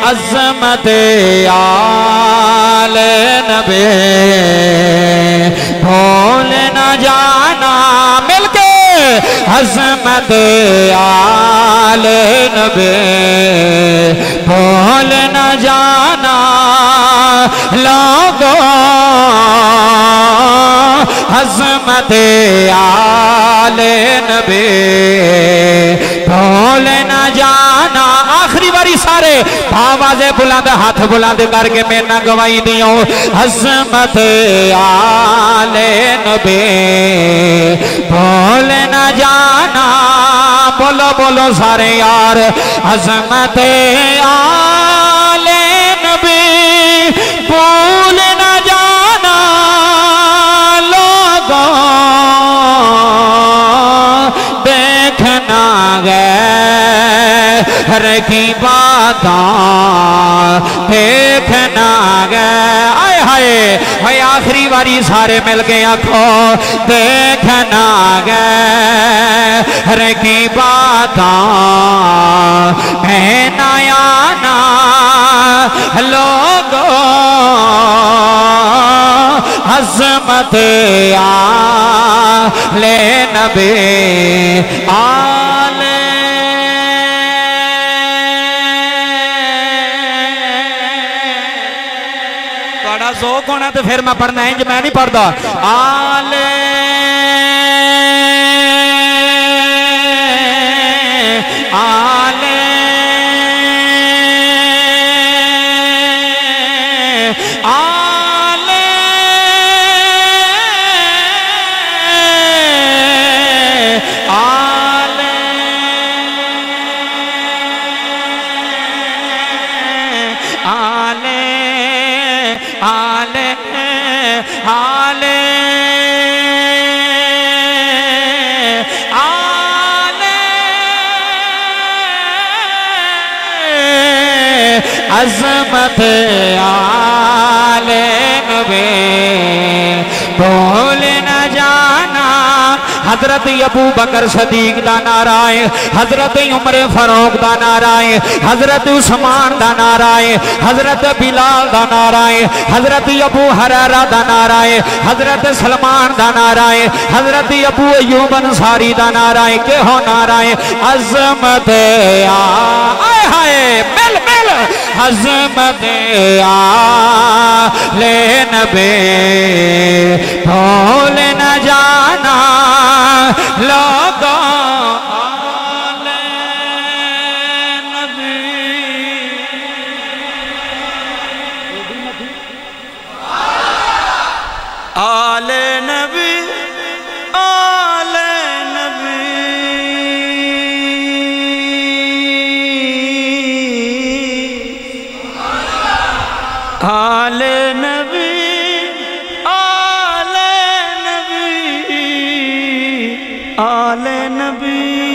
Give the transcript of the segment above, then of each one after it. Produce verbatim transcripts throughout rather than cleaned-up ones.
عظمت آل نبی بھول نہ جانا مل کے عظمت آل نبی بھول نہ جانا لوگوں عظمت آل نبی بھول نہ جانا آخری باری سارے آوازیں بلند ہاتھ بلند کر کے میں نہ گواہی دیوں عظمت آل نبی بھول نہ جانا بولو بولو سارے یار عظمت آل نبی بھول نہ جانا لوگوں دیکھنا گئے ہر کی باتاں دیکھنا گئے آئے ہائے ہائے آخری باری سارے مل گئے آنکھوں دیکھنا گئے ہر کی باتاں کہنا آنا لوگوں عظمت آل نبی آل توڑا ذوق ہونا تو پھر میں پڑھنا ہے جو میں نہیں پڑھتا آل آل آل آل آل آل آل آل عظمت آل نبی بھول نہ جانا حضرت ابو بکر صدیق دا نعرہ ہے حضرت عمر فاروق دا نعرہ ہے حضرت عثمان دا نعرہ ہے حضرت بلال دا نعرہ ہے حضرت ابو حریرہ دا نعرہ ہے حضرت سلمان دا نعرہ ہے حضرت ابو ایوب انصاری دا نعرہ ہے کہ ہو نعرہ ہے عظمت آئے ہائے مل مل عظمت آل نبی بھول نہ جانا لوگوں آل نبی آل نبی آل نبی آل نبی آل نبی آل نبی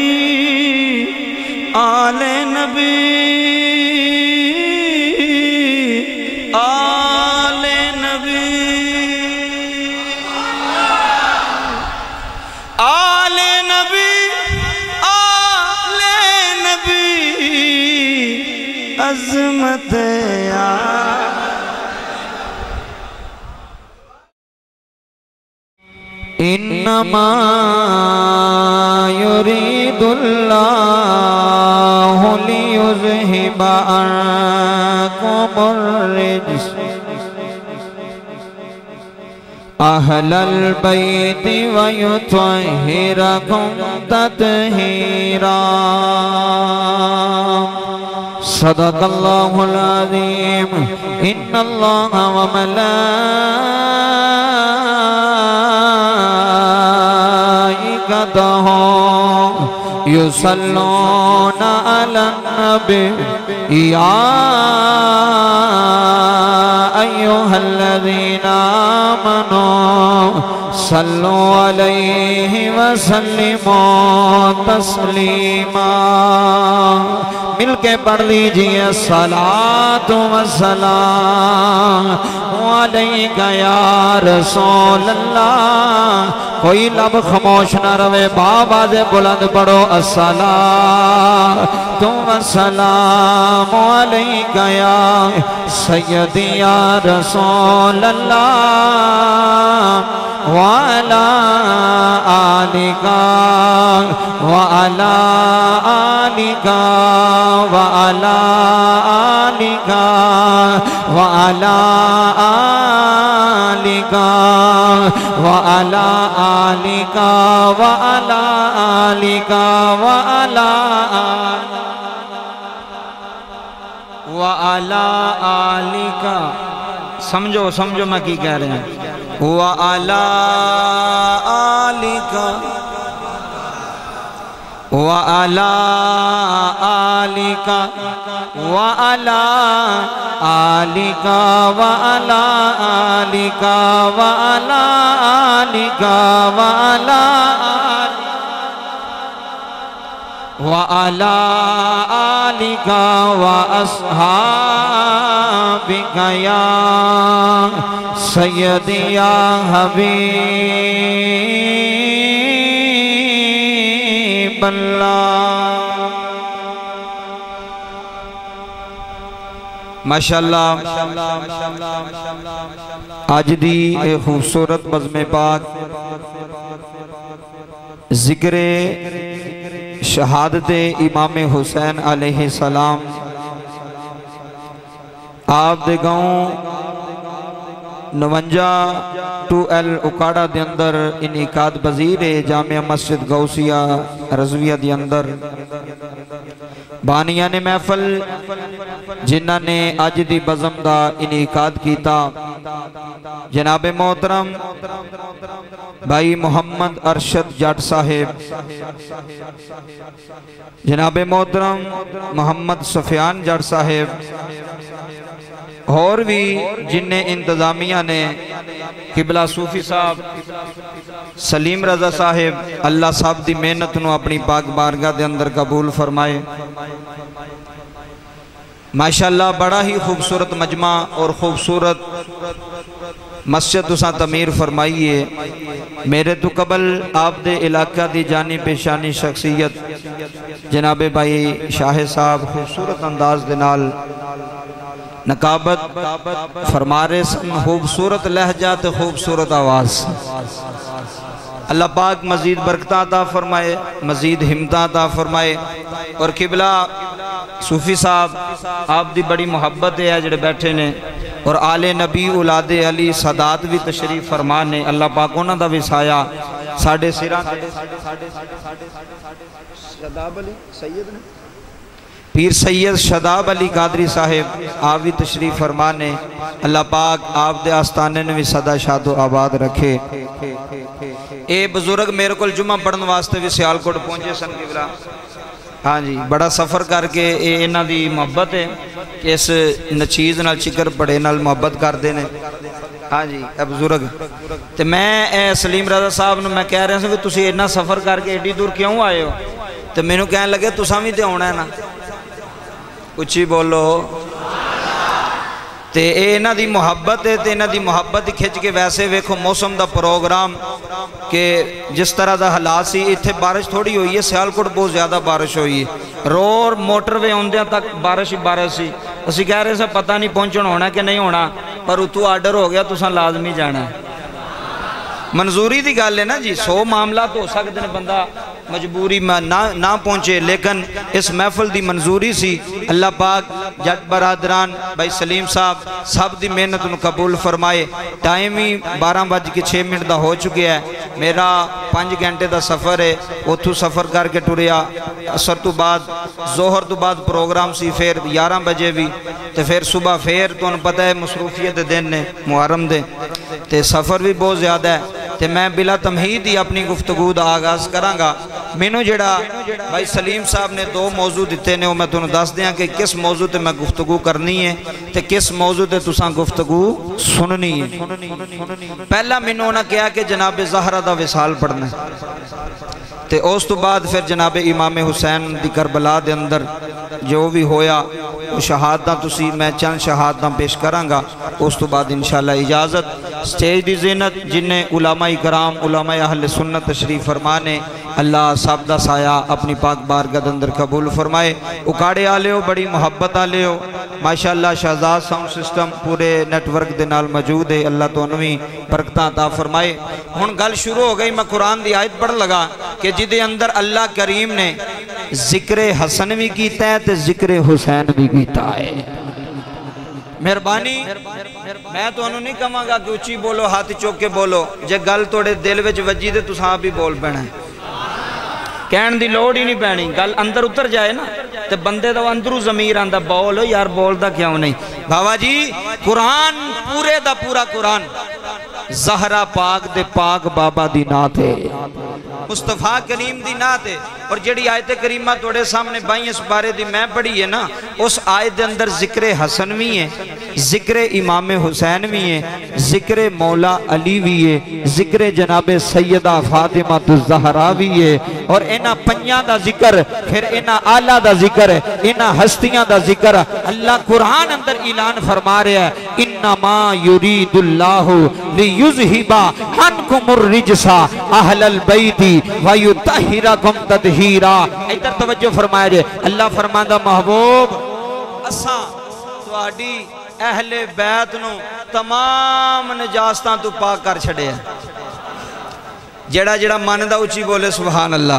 آل نبی آل نبی آل نبی آل نبی عظمت آل انما يريد الله ليذهب عنكم الرجس اهل البيت ويطهركم تطهيرا صدق الله العظيم ان الله وملائكته يصلون على النبي يا أيها الذين آمنوا صلوا عليه وسلموا تسليما مل کے پڑھ لیجئے الصلاۃ والسلام علیک یا رسول اللہ کوئی لب خاموش نہ روے بآواز بلند پڑھو الصلاۃ والسلام علیک یا سیدی یا رسول اللہ وعلا آلکا وعلا آلکا وعلا آلکا وعلا آلکا وعلا آلکا وعلا آلکا وعلا وعلا آلکا سمجھو سمجھو میں کی کہہ رہے ہیں وعلا آلکا وعلا آلکا وعلا آلکا وعلا آلکا وعلا آلکا وعلا وعلا آلکا وأصحابک یا سیدی یا حبیب اللہ ماشاءاللہ آج دی خوبصورت بزم پاک ذکر شہادت امام حسین علیہ السلام آپ دے گاؤں نونجا ٹو ایل اکاڑا دے اندر انعقاد پذیر جامعہ مسجد غوثیہ رضویہ دے اندر بانیان محفل جنہاں نے آج دی بزم دا انعقاد کیتا جناب محترم بھائی محمد ارشد جٹ صاحب جناب محترم محمد سفیان جٹ صاحب اور بھی جن انتظامیہ نے قبلہ صوفی صاحب سلیم رضا صاحب اللہ صاحب دی محنت نو اپنی پاک بارگاہ دے اندر قبول فرمائے ماشاءاللہ بڑا ہی خوبصورت مجمع اور خوبصورت مسجد تساں تعمیر فرمائیے میرے تو قبل آپ دے علاقہ دی جانی پیشانی شخصیت جناب بھائی شاہ صاحب خوبصورت انداز دے نال نقابت فرمارے سن خوبصورت لہجات خوبصورت آواز اللہ پاک مزید برکتہ عطا فرمائے مزید ہمتہ عطا فرمائے اور قبلہ صوفی صاحب آپ دی بڑی محبت ہے جڑے بیٹھے نے اور آل نبی اولاد علی صدات بھی تشریف فرمانے اللہ پاک انہاں دا بھی سایہ ساڑھے سیران شداب علی سید نے پیر سید شداب علی قادری صاحب آپ بھی تشریف فرمانے اللہ پاک آپ دے آستانے نے بھی صدا شاد و آباد رکھے اے بزرگ میرے کل جمعہ پڑھن واسطے بھی سیالکوٹ پہنچے سن قبلہ ہاں جی بڑا سفر کر کے اے انہاں دی محبت ہے کہ اس نچیز نال چکر پڑے نال محبت کر دینے ہاں جی اے بزرگ تے میں اے سلیم رضا صاحب نے میں کہہ رہے ہیں کہ تسی اتنا سفر کر کے ایڈی دور کیوں آئے ہو تے میں نے کہنے لگے تساں بھی تے ہونا ہے نا اچھی بولو تے اے انہاں دی محبت ہے تے انہاں دی محبت کھچ کے ویسے ویکھو موسم دا پروگرام کہ جس طرح دا حالات سی اتھے بارش تھوڑی ہوئی ہے سیالکوٹ بہت زیادہ بارش ہوئی ہے رور موٹر وے ہوندیاں تک بارش ہی بارش سی اسی کہہ رہے سے پتہ نہیں پہنچن ہونا کہ نہیں ہونا پر اتو آرڈر ہو گیا تو ساں لازمی جانا ہے منظوری دی گال ہے نا جی سو معاملات ہو سکتے ہیں بندہ مجبوری میں نہ پہنچے لیکن اس محفل دی منظوری سی اللہ پاک جٹ برادران بھائی سلیم صاحب سب دی محنت انہوں قبول فرمائے ٹائم ہی بارہ بج کے چھ منٹ دا ہو چکے ہے میرا پانچ گھنٹے دا سفر ہے اتھو سفر کر کے ٹوریا اثر تو بعد ظہر تو بعد پروگرام سی پھر یارہ بجے بھی تے پھر صبح پھر تو انہوں پتہ ہے مصروفیت دن نے محرم دے تے سفر بھی بہت زیادہ ہے تے میں بلا تمہید ہی اپنی گفتگو دا آغاز کرانگا مینو جڑا بھائی سلیم صاحب نے دو موضوع دیتے نے وہ میں تنہوں دس دیاں کہ کس موضوع تے میں گفتگو کرنی ہے تے کس موضوع تے تساں گفتگو سننی ہے پہلا مینو نہ کیا کہ جناب زہرہ دا وصال پڑھنا ہے تے اس تو بعد پھر جناب امام حسین دی کربلا دے اندر جو بھی ہویا وہ شہادتاں تسی میں چند شہادتاں پیش کرانگا، اس تو بعد انشاءاللہ اجازت۔ سٹیج دی زینت جنہیں علماء کرام علماء اہل سنت تشریف فرمانے، اللہ سب دا سایہ اپنی پاک بارگاہ اندر قبول فرمائے۔ اکاڑے آلے ہو، بڑی محبت آلے ہو، ماشاءاللہ شہزاد ساؤنڈ سسٹم پورے نیٹ ورک دے نال موجود ہے، اللہ تو انہی برکتاں عطا فرمائے۔ ہن گل شروع ہو گئی، میں قرآن دی آیت پڑھ لگا کہ جدے اندر اللہ کریم نے ذکر حسن بھی کیتا ہے تے ذکر حسین بھی کیتا ہے۔ مہربانی میں تو انہوں نہیں کہاں گا کہ اچھی بولو ہاتھ چوک کے بولو، جے گل توڑے دل وچ وجی دے تو صاحب بھی بول پینا ہے، کہن دی لوڑ ہی نہیں پینی، گل اندر اتر جائے نا تے بندے دا اندرو ضمیر آندا بولو یار بول دا کیوں نہیں۔ بابا جی قرآن پورے دا پورا قرآن زہرہ پاک دے پاک بابا دی نات ہے، مصطفیٰ کریم دی نات ہے، اور جڑی آیت کریمہ توڑے سامنے بائیں اس بارے دی میں پڑھی ہے نا، اس آیت دے اندر ذکر حسن بھی ہے، ذکر امام حسین بھی ہے، ذکر مولا علی بھی ہے، ذکر جناب سیدہ فاطمہ الزہرا بھی ہے، اور اینا پنیاں دا ذکر، پھر اینا آلہ دا ذکر، اینا ہستیاں دا ذکر اللہ قرآن اندر اعلان فرما رہا ہے، انما یرید اللہ لیذہبا عنکم الرجس اہل البیت ویطہرکم تطہیرا۔ ادھر توجہ فرمایا جائے، اللہ فرماندہ محبوب اساں تواڈی اہل بیت نو تمام نجاستاں تو پاک کر چھڑے ہیں۔ جڑا جڑا ماندہ اچھی بولے سبحان اللہ۔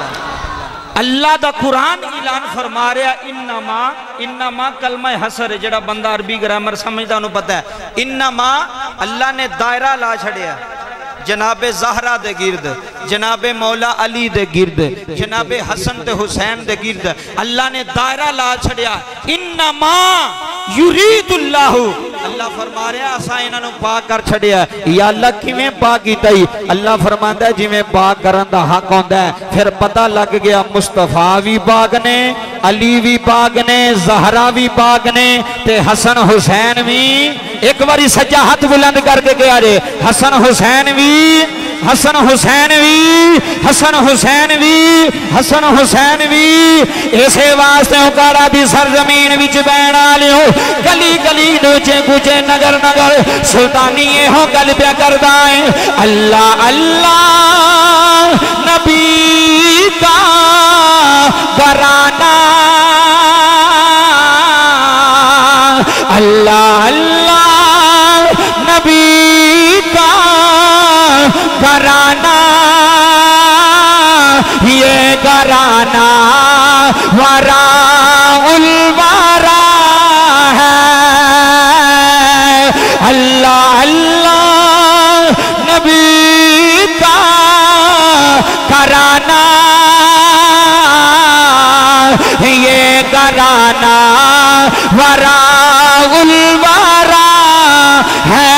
اللہ دا قرآن اعلان فرما رہا انما انما کلمہ حسر جڑا بندہ عربی گرامر سمجھتا انہوں پتہ ہے، انما اللہ نے دائرہ لا چھڑیا جناب زہرہ دے گرد، جناب مولا علی دے گرد، جناب حسن دے حسین دے گرد اللہ نے دائرہ لا چھڑیا۔ انما یرید اللہ، اللہ فرما رہا اساں انہاں نوں پاک کر چھڑیا۔ یا اللہ کیویں پاک کیتا ہی؟ اللہ فرماندا ہے جویں پاک کرن دا حق ہوندا ہے، پھر پتہ لگ گیا مصطفیٰ بھی پاک نے، علی بھی پاک نے، زہرہ بھی پاک نے، تے حسن حسین بھی۔ ایک باری سجا ہاتھ بلند کر کے کہا رہے حسن حسین بھی، حسن حسین بھی، حسن حسین بھی، حسن حسین بھی۔ اسے واسطے اکاڑا دی سرزمین وچ بین آلیو، گلی گلی نوچے کچے نگر نگر سلطانی ہو گل پیا کردائیں۔ اللہ اللہ نبی کا گھرانہ، اللہ اللہ نبی کا گھرانہ، یہ گھرانہ وراء الورا ہے۔ اللہ اللہ نبی کا گھرانہ، یہ گھرانہ وراء الورا ہے۔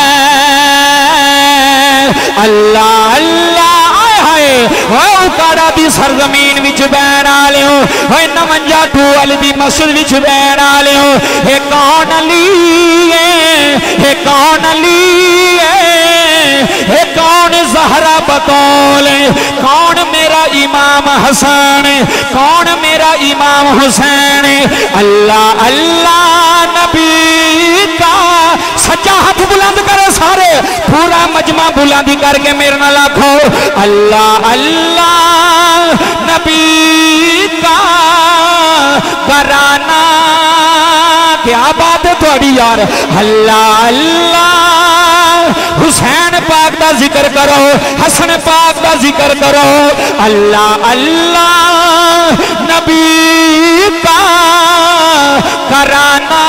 اللہ اللہ آئے آئے وہ اکاڑا دی سرزمین وچ بین آلے ہو، وہ نمنجا ٹو علی دی مسجد وچ بین آلے ہو۔ اے کون علی ہے، اے کون علی ہے، اے کون زہرہ بطول ہے، کون میرا امام حسن، کون میرا امام حسین۔ اللہ اللہ نبی کا سچا ہاتھ بلند کرے سارے، پورا مجمع بلندی کر کے میرے نہ لاکھو۔ اللہ اللہ نبی کا گھرانہ، کیا بات ہے تھوڑی یار۔ اللہ اللہ حسین پاک دا ذکر کرو، حسن پاک دا ذکر کرو۔ اللہ اللہ نبی کا گھرانہ،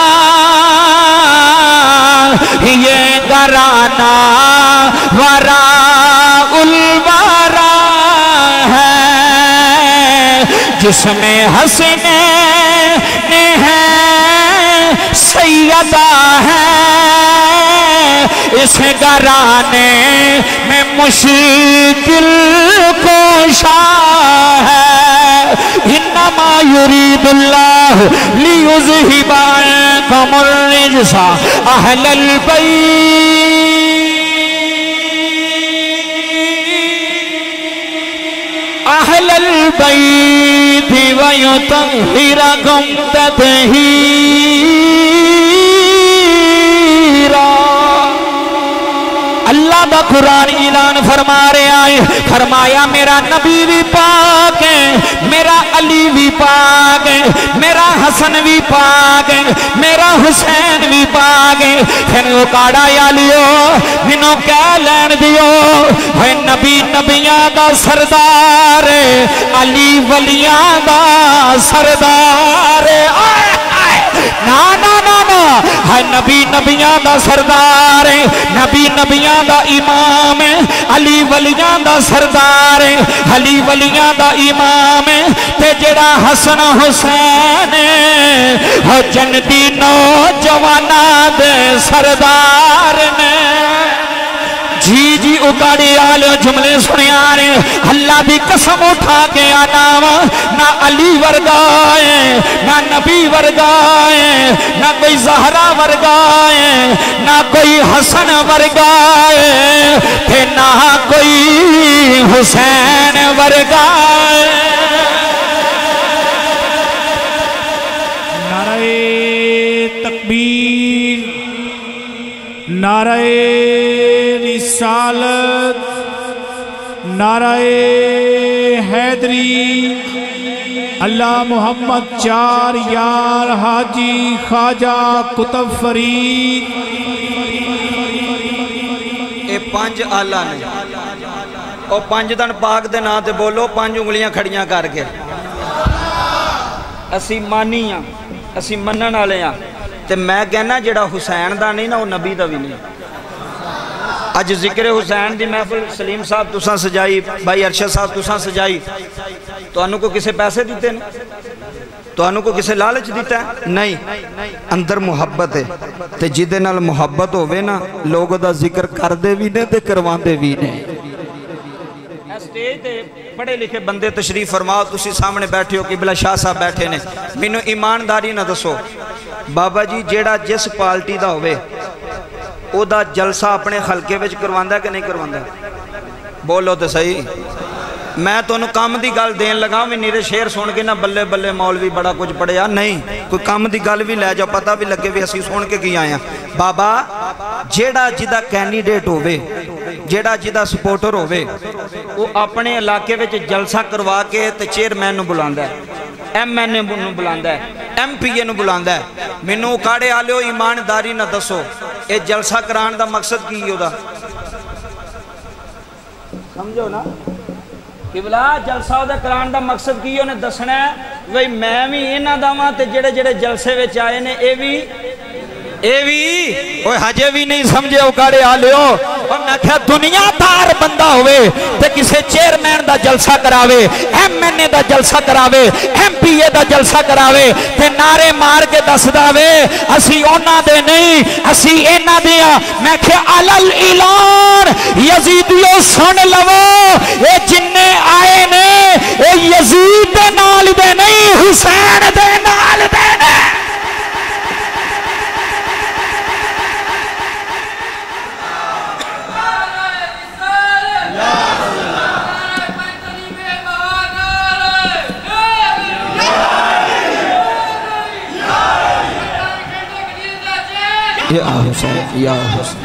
یہ گھرانہ وراء الورا ہے، جس میں حسنین ہیں سیدہ ہے، اس گھرانے میں مشکل کشا ہے۔ انما یرید اللہ لیذہب عنکم الرجس اہل البیت اہل البیت البيت ويطهركم تطهيرا اللہ دا قرآن اعلان فرما رہا ہے فرمایا میرا نبی بھی پاک ہے میرا علی بھی پاک ہے میرا حسن بھی پاک ہے میرا حسین بھی پاک ہے پھر وہ کاڑا یا لیو منوں کہہ لین دیو ہے نبی نبیاں دا سردار علی ولیاں دا سردار نا نا نا نا ہے نبی نبیاں دا سردار ہے نبی نبیاں دا امام ہے علی ولیاں دا سردار ہے علی ولیاں دا امام ہے تے جڑا حسن حسین ہے ہو جنتی نوجوانہ دے سردار نے جی جی اکاڑی آلے جملے سنے آرے اللہ دی قسم اٹھا کے آنا نہ علی ورگائے نہ نبی ورگائے نہ کوئی زہرا ورگائے نہ کوئی حسن ورگائے کہ نہ کوئی حسین ورگائے نعرہ تکبیر نعرہ رسالت نعرہ حیدری اللہ محمد چار یار حاجی خواجہ کتب فرید اے پانچ آلہ نے او پانچ دن پاک دے نا تے بولو پانچ انگلیاں کھڑیاں کر کے اسی مانی ہاں اسی منن والے ہاں تے میں کہنا جڑا حسین دا نہیں نا وہ نبی دا بھی نہیں اج ذکر حسین دی محفل سلیم صاحب تساں سجائی بھائی ارشد صاحب تساں سجائی تو انہوں کو کسے پیسے دیتے ہیں تو انہوں کو کسے لالچ دیتا ہے نہیں اندر محبت ہے تے جدے نال محبت ہوئے نا لوگوں دا ذکر کر دے بھی نے تے کروان دے بھی نے اسٹیج تے پڑھے لکھے بندے تشریف فرماؤ تسی سامنے بیٹھے ہو قبلہ شاہ صاحب بیٹھے نے مینوں ایمانداری نہ دسو بابا جی جیڑا جس پالٹی دا ہوئے او دا جلسہ اپنے خلقے وچ کرواندہ ہے کہ نہیں کرواندہ بولو تے صحیح میں تو انہوں کام دی گل دین لگا میں نیرے شیر سن کے نہ بلے بلے مولوی بڑا کچھ پڑے یا نہیں کوئی کام دی گل بھی لے جاؤ پتہ بھی لگے بھی اسی سن کے کی آیا بابا جیڑا جدہ کینیڈیٹ ہوئے جیڑا جدہ سپورٹر ہوئے وہ اپنے علاقے وچ جلسہ کروا کے تے چیئرمین نو بلاندہ ہے ایم این اے نو بلاندہ ہے ایم پی اے نو بلاندہ ہے منو کاڑے آلے ہو ایمانداری نہ دسو اے جلسہ کران دا مقصد کی ہو دا سمجھو نا قبلہ جلسہ دا کران دا مقصد کی ہو نے دسنا ہے وہی میں بھی اینا داما تے جڑے جڑے جلسے وچ آئے نے اے بھی اے بھی اوہ حجے بھی نہیں سمجھے اکاڑے آلے ہو اور میں کہا دنیا دار بندہ ہوئے تے کسے چیئرمین دا جلسہ کراوے ایم این اے دا جلسہ کراوے ایم پی اے دا جلسہ کراوے تے نعرے مار کے دس داوے اسی اونا دے نہیں اسی اینا دیا میں کہا علل اعلان یزیدیو سن لو اے جننے آئے نے اے یزید دے نال دے نہیں حسین دے نال دے نے یا حسین یا حسین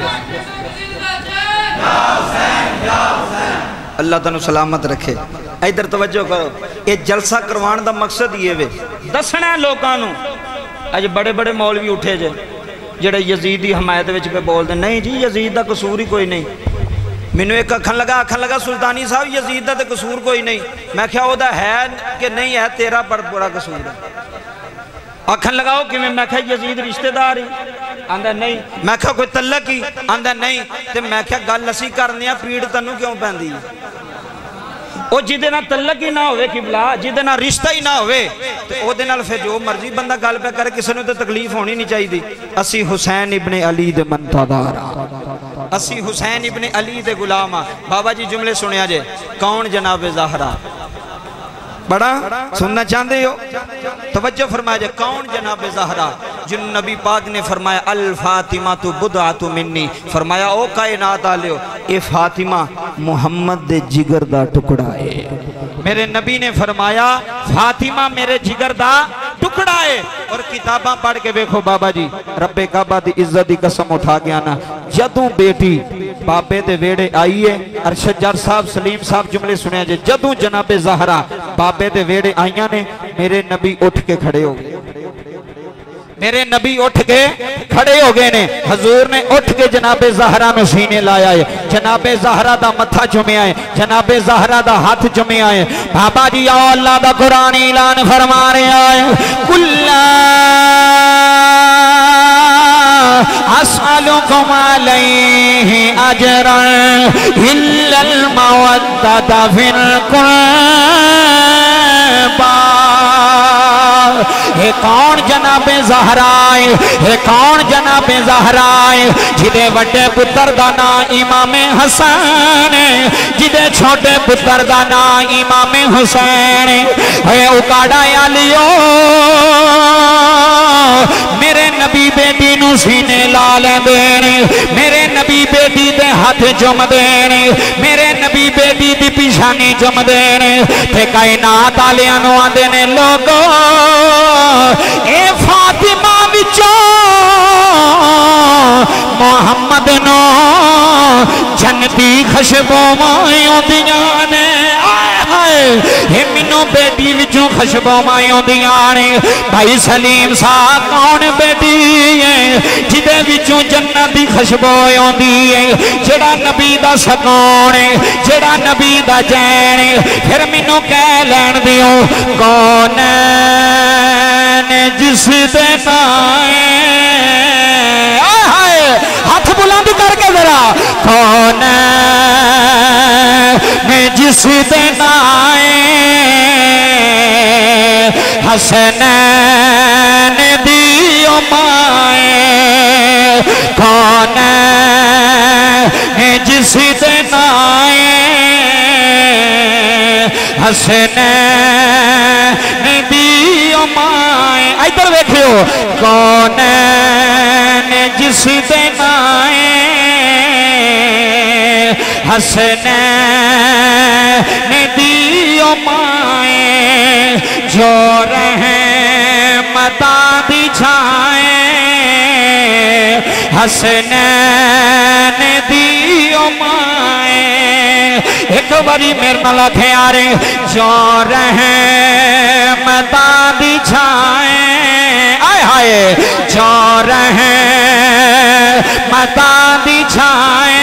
اللہ تنو سلامت رکھے ایدر توجہ کرو یہ جلسہ کروان دا مقصد یہ وے دسنا ہے لوگانوں اج بڑے بڑے مولوی اٹھے جے جڑے یزیدی حمایت وچ پہ بول دیں نہیں جی یزید دا قصور ہی کوئی نہیں مینوں ایک اکھن لگا اکھن لگا سلطانی صاحب یزید دا قصور کوئی نہیں میں کہا وہ دا ہے کہ نہیں ہے تیرا بڑا قصور ہے اکھن لگاؤ کہ میں کہا یزید رشتہ داری آندہ نہیں میں کہا کوئی تلق ہی آندہ نہیں تے میں کہا گل لسی کرنیا پیڑ تنو کیوں پہن دی او جدے نہ تلق ہی نہ ہوئے قبلہ جدے نہ رشتہ ہی نہ ہوئے تو او دے نال پھر جو مرضی بندہ گل پہ کرے کسی نے تو تکلیف ہونی نہیں چاہی دی اسی حسین ابن علی دے منتظارہ اسی حسین ابن علی دے غلامہ بابا جی جملے سنیا جے کون جناب زہرہ بڑا سننا چاہتے ہو توجہ فرمایا جائے کون جناب زہرہ جن نبی پاک نے فرمایا الفاطمہ تو بدعت منی فرمایا او کائنات آلے ہو اے فاطمہ محمد دے جگر دا ٹکڑا ہے میرے نبی نے فرمایا فاطمہ میرے جگر دا ٹکڑا ہے. اور کتاباں پڑھ کے دیکھو بابا جی رب کعبہ دی عزت دی قسم اٹھا گیا نا جدوں بیٹی بابے دے ویڑے آئی ہے. ارشد جار صاحب سلیم صاحب جملے سنیا جے جدوں جناب زہرا بابے دے ویڑے آئیاں نے میرے نبی اٹھ کے کھڑے ہو گئے. میرے نبی اٹھ کے کھڑے ہو گئے نے. حضور نے اٹھ کے جناب زہرا نو سینے لایا ہے. جناب زہرا دا متھا چومیا ہے. جناب زہرا دا ہاتھ چومیا ہے. بابا جی آؤ اللہ دا قرآن اعلان فرما رہا ہے کلا اسألکم علیہ اجرا الا المودۃ فی القربى. ہے کون جناب زہرائے ہے کون جناب زہرائے جدے وڈے پتر دا نام امام حسین جدے چھوٹے پتر دا نام امام حسین ہے. اکاڑا علیو میرے نبی بیٹی نو سینے لا لے دینے میرے نبی بیٹی دے ہاتھ جم دینے میرے نبی بیٹی دی پیشانی جم دینے تے کائنات آلیاں نو آندے نے لوگو اے فاطمہ وچوں محمد نو جنتی خشبو مائیوں دیاں نے اے منو بیٹی وچوں خشبو مائیوں دیاں نے. بھائی سلیم صاحب کون بیٹی ہے جدے وچوں جنت دی خشبو آندی ہے جڑا نبی دا سکون ہے جڑا نبی دا چین ہے. پھر منو کہہ لین دیو کون جس دے نائے ہاتھ بلند کر کے ذرا کون میں جس دے نائے حسنین دیو مائے کون میں جس دے نائے حسنین دیو مائے. ادھر دیکھو کون جس دے نائے حسنین دیو مائے جو رحمتاں دی چھائے حسنین دیو مائے. ایک باری میرے نال آکھے آرے جو رحمتاں دی چھائے آئے ہائے جو رحمتاں دی چھائے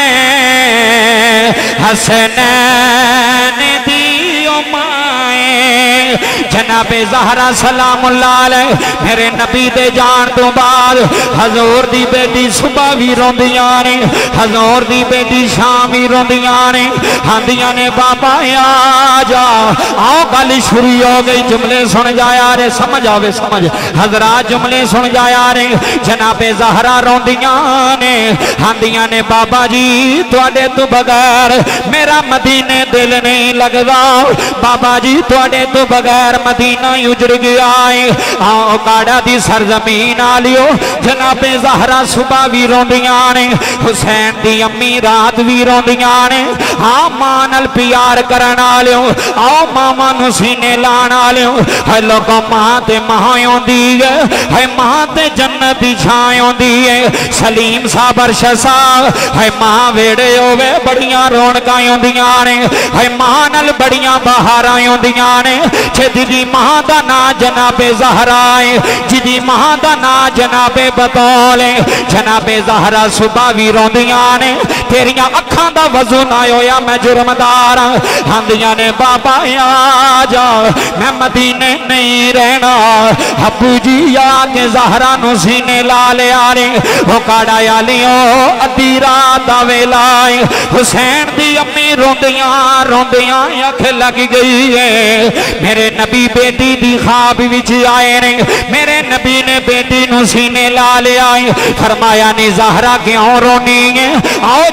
حسنین دیو مائے. جناب زہرا سلام اللہ علیہ میرے نبی دے جان تو بعد حضور دی بیٹی صبح بھی روندیاں نے حضور دی بیٹی شام بھی روندیاں نے ہاندیاں نے بابا آ جا آؤ گل شروع ہو گئی. جملے سن جایا رے سمجھ آوے سمجھ حضرات جملے سن جایا رے. جناب زہرا روندیاں نے ہاندیاں نے بابا جی تواڈے تو بغیر میرا مدینے دل نہیں لگدا بابا جی تواڈے تو بغیر مدینہ اجڑ گیا ہے. آؤ کاڑا دی سرزمین آلیو جناب زہرا صبح بھی روندیاں نے حسین دی امی رات بھی روندیاں نے. آؤ ماں نال پیار کرن آلیو آؤ ماما نو سینے لان آلیو ہے لوگوں ماں تے ماں ہوندی ہے ہے ماں تے جنت دی چھائے ہوندی ہے. سلیم صاحب ارشد صاحب ہے ماں ویڑے ہوئے بڑیاں رونقاں ہوندیاں نے ہے ماں نال بڑیاں بہاراں ہوندیاں نے. جدی ماں دا نا جناب زہرا ہے جدی ماں دا نا جناب بطول ہے. جناب زہرا صبح بھی روندیاں نے تیریاں اکھاں دا وضو نہ ہویا میں جرمدار ہاندیاں نے بابا آ جا میں مدینے نہیں رہنا. ابو جی آ کے زہرا نو سینے لا لے آرے وہ کاڑا یالیوں ادھی رات دا ویلا ہے. حسین دی امی روندیاں روندیاں اکھ لگ گئی ہے. میرے نبی بیٹی دی خواب وچ آئے نے میرے نبی نے بیٹی نو سینے لا لے آئے فرمایا نی زہرا کیوں رونی ہے آؤ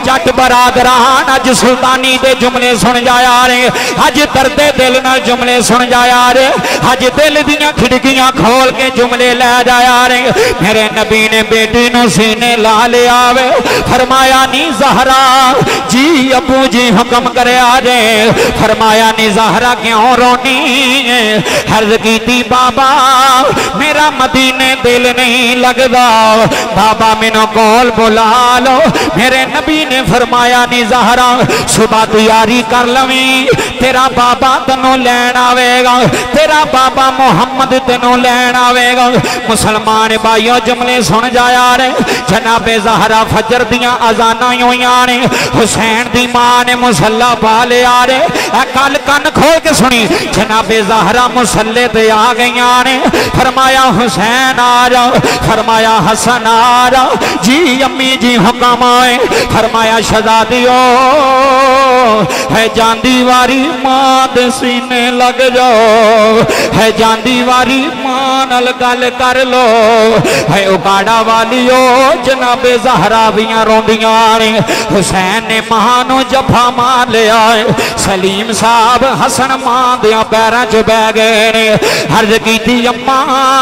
جٹ برادران اج سلطانی دے جملے سن جایا رہے اج درد دل نہ جملے سن جایا رہے اج دل دیاں کھڑکیاں کھول کے جملے لے جایا رہے میرے نبی نے بیٹی نو سینے لا لیا وے فرمایا نی زہرا جی ابو جی حکم کرے آجے فرمایا نی زہرا کیوں رونی عرض کی تھی بابا میرا مدینے دل نہیں لگدا بابا منو کول بلا لو میرے نبی نے فرمایا نی زہرا صبح تیاری کر لویں تیرا بابا تنو لین آوے گا تیرا بابا محمد تنو لین آوے گا مسلمان بھائیو جملے سن جایا رہے جناب زہرا فجر دیاں ازانہ یوں یانے حسین دی ماں نے مسلح پا لے آرے اے کل کن کھول کے سنی جناب زہرا مسلح دے آگئی آنے فرمایا حسین آجا فرمایا حسن آجا جی امی جی حکم آئے فرمایا شہزادیو ہے جان دیواری ماں دے سینے لگ جاؤ ہے جان دیواری ماں نل گل کر لو ہے اکاڑا والیو جناب زہرا بیاں روندیاں نے حسین نے مہانو جفا مار لیا ہے سلیم صاحب حسن ماں دیاں پیرا چ بہ گئے نے عرض کی تھی اماں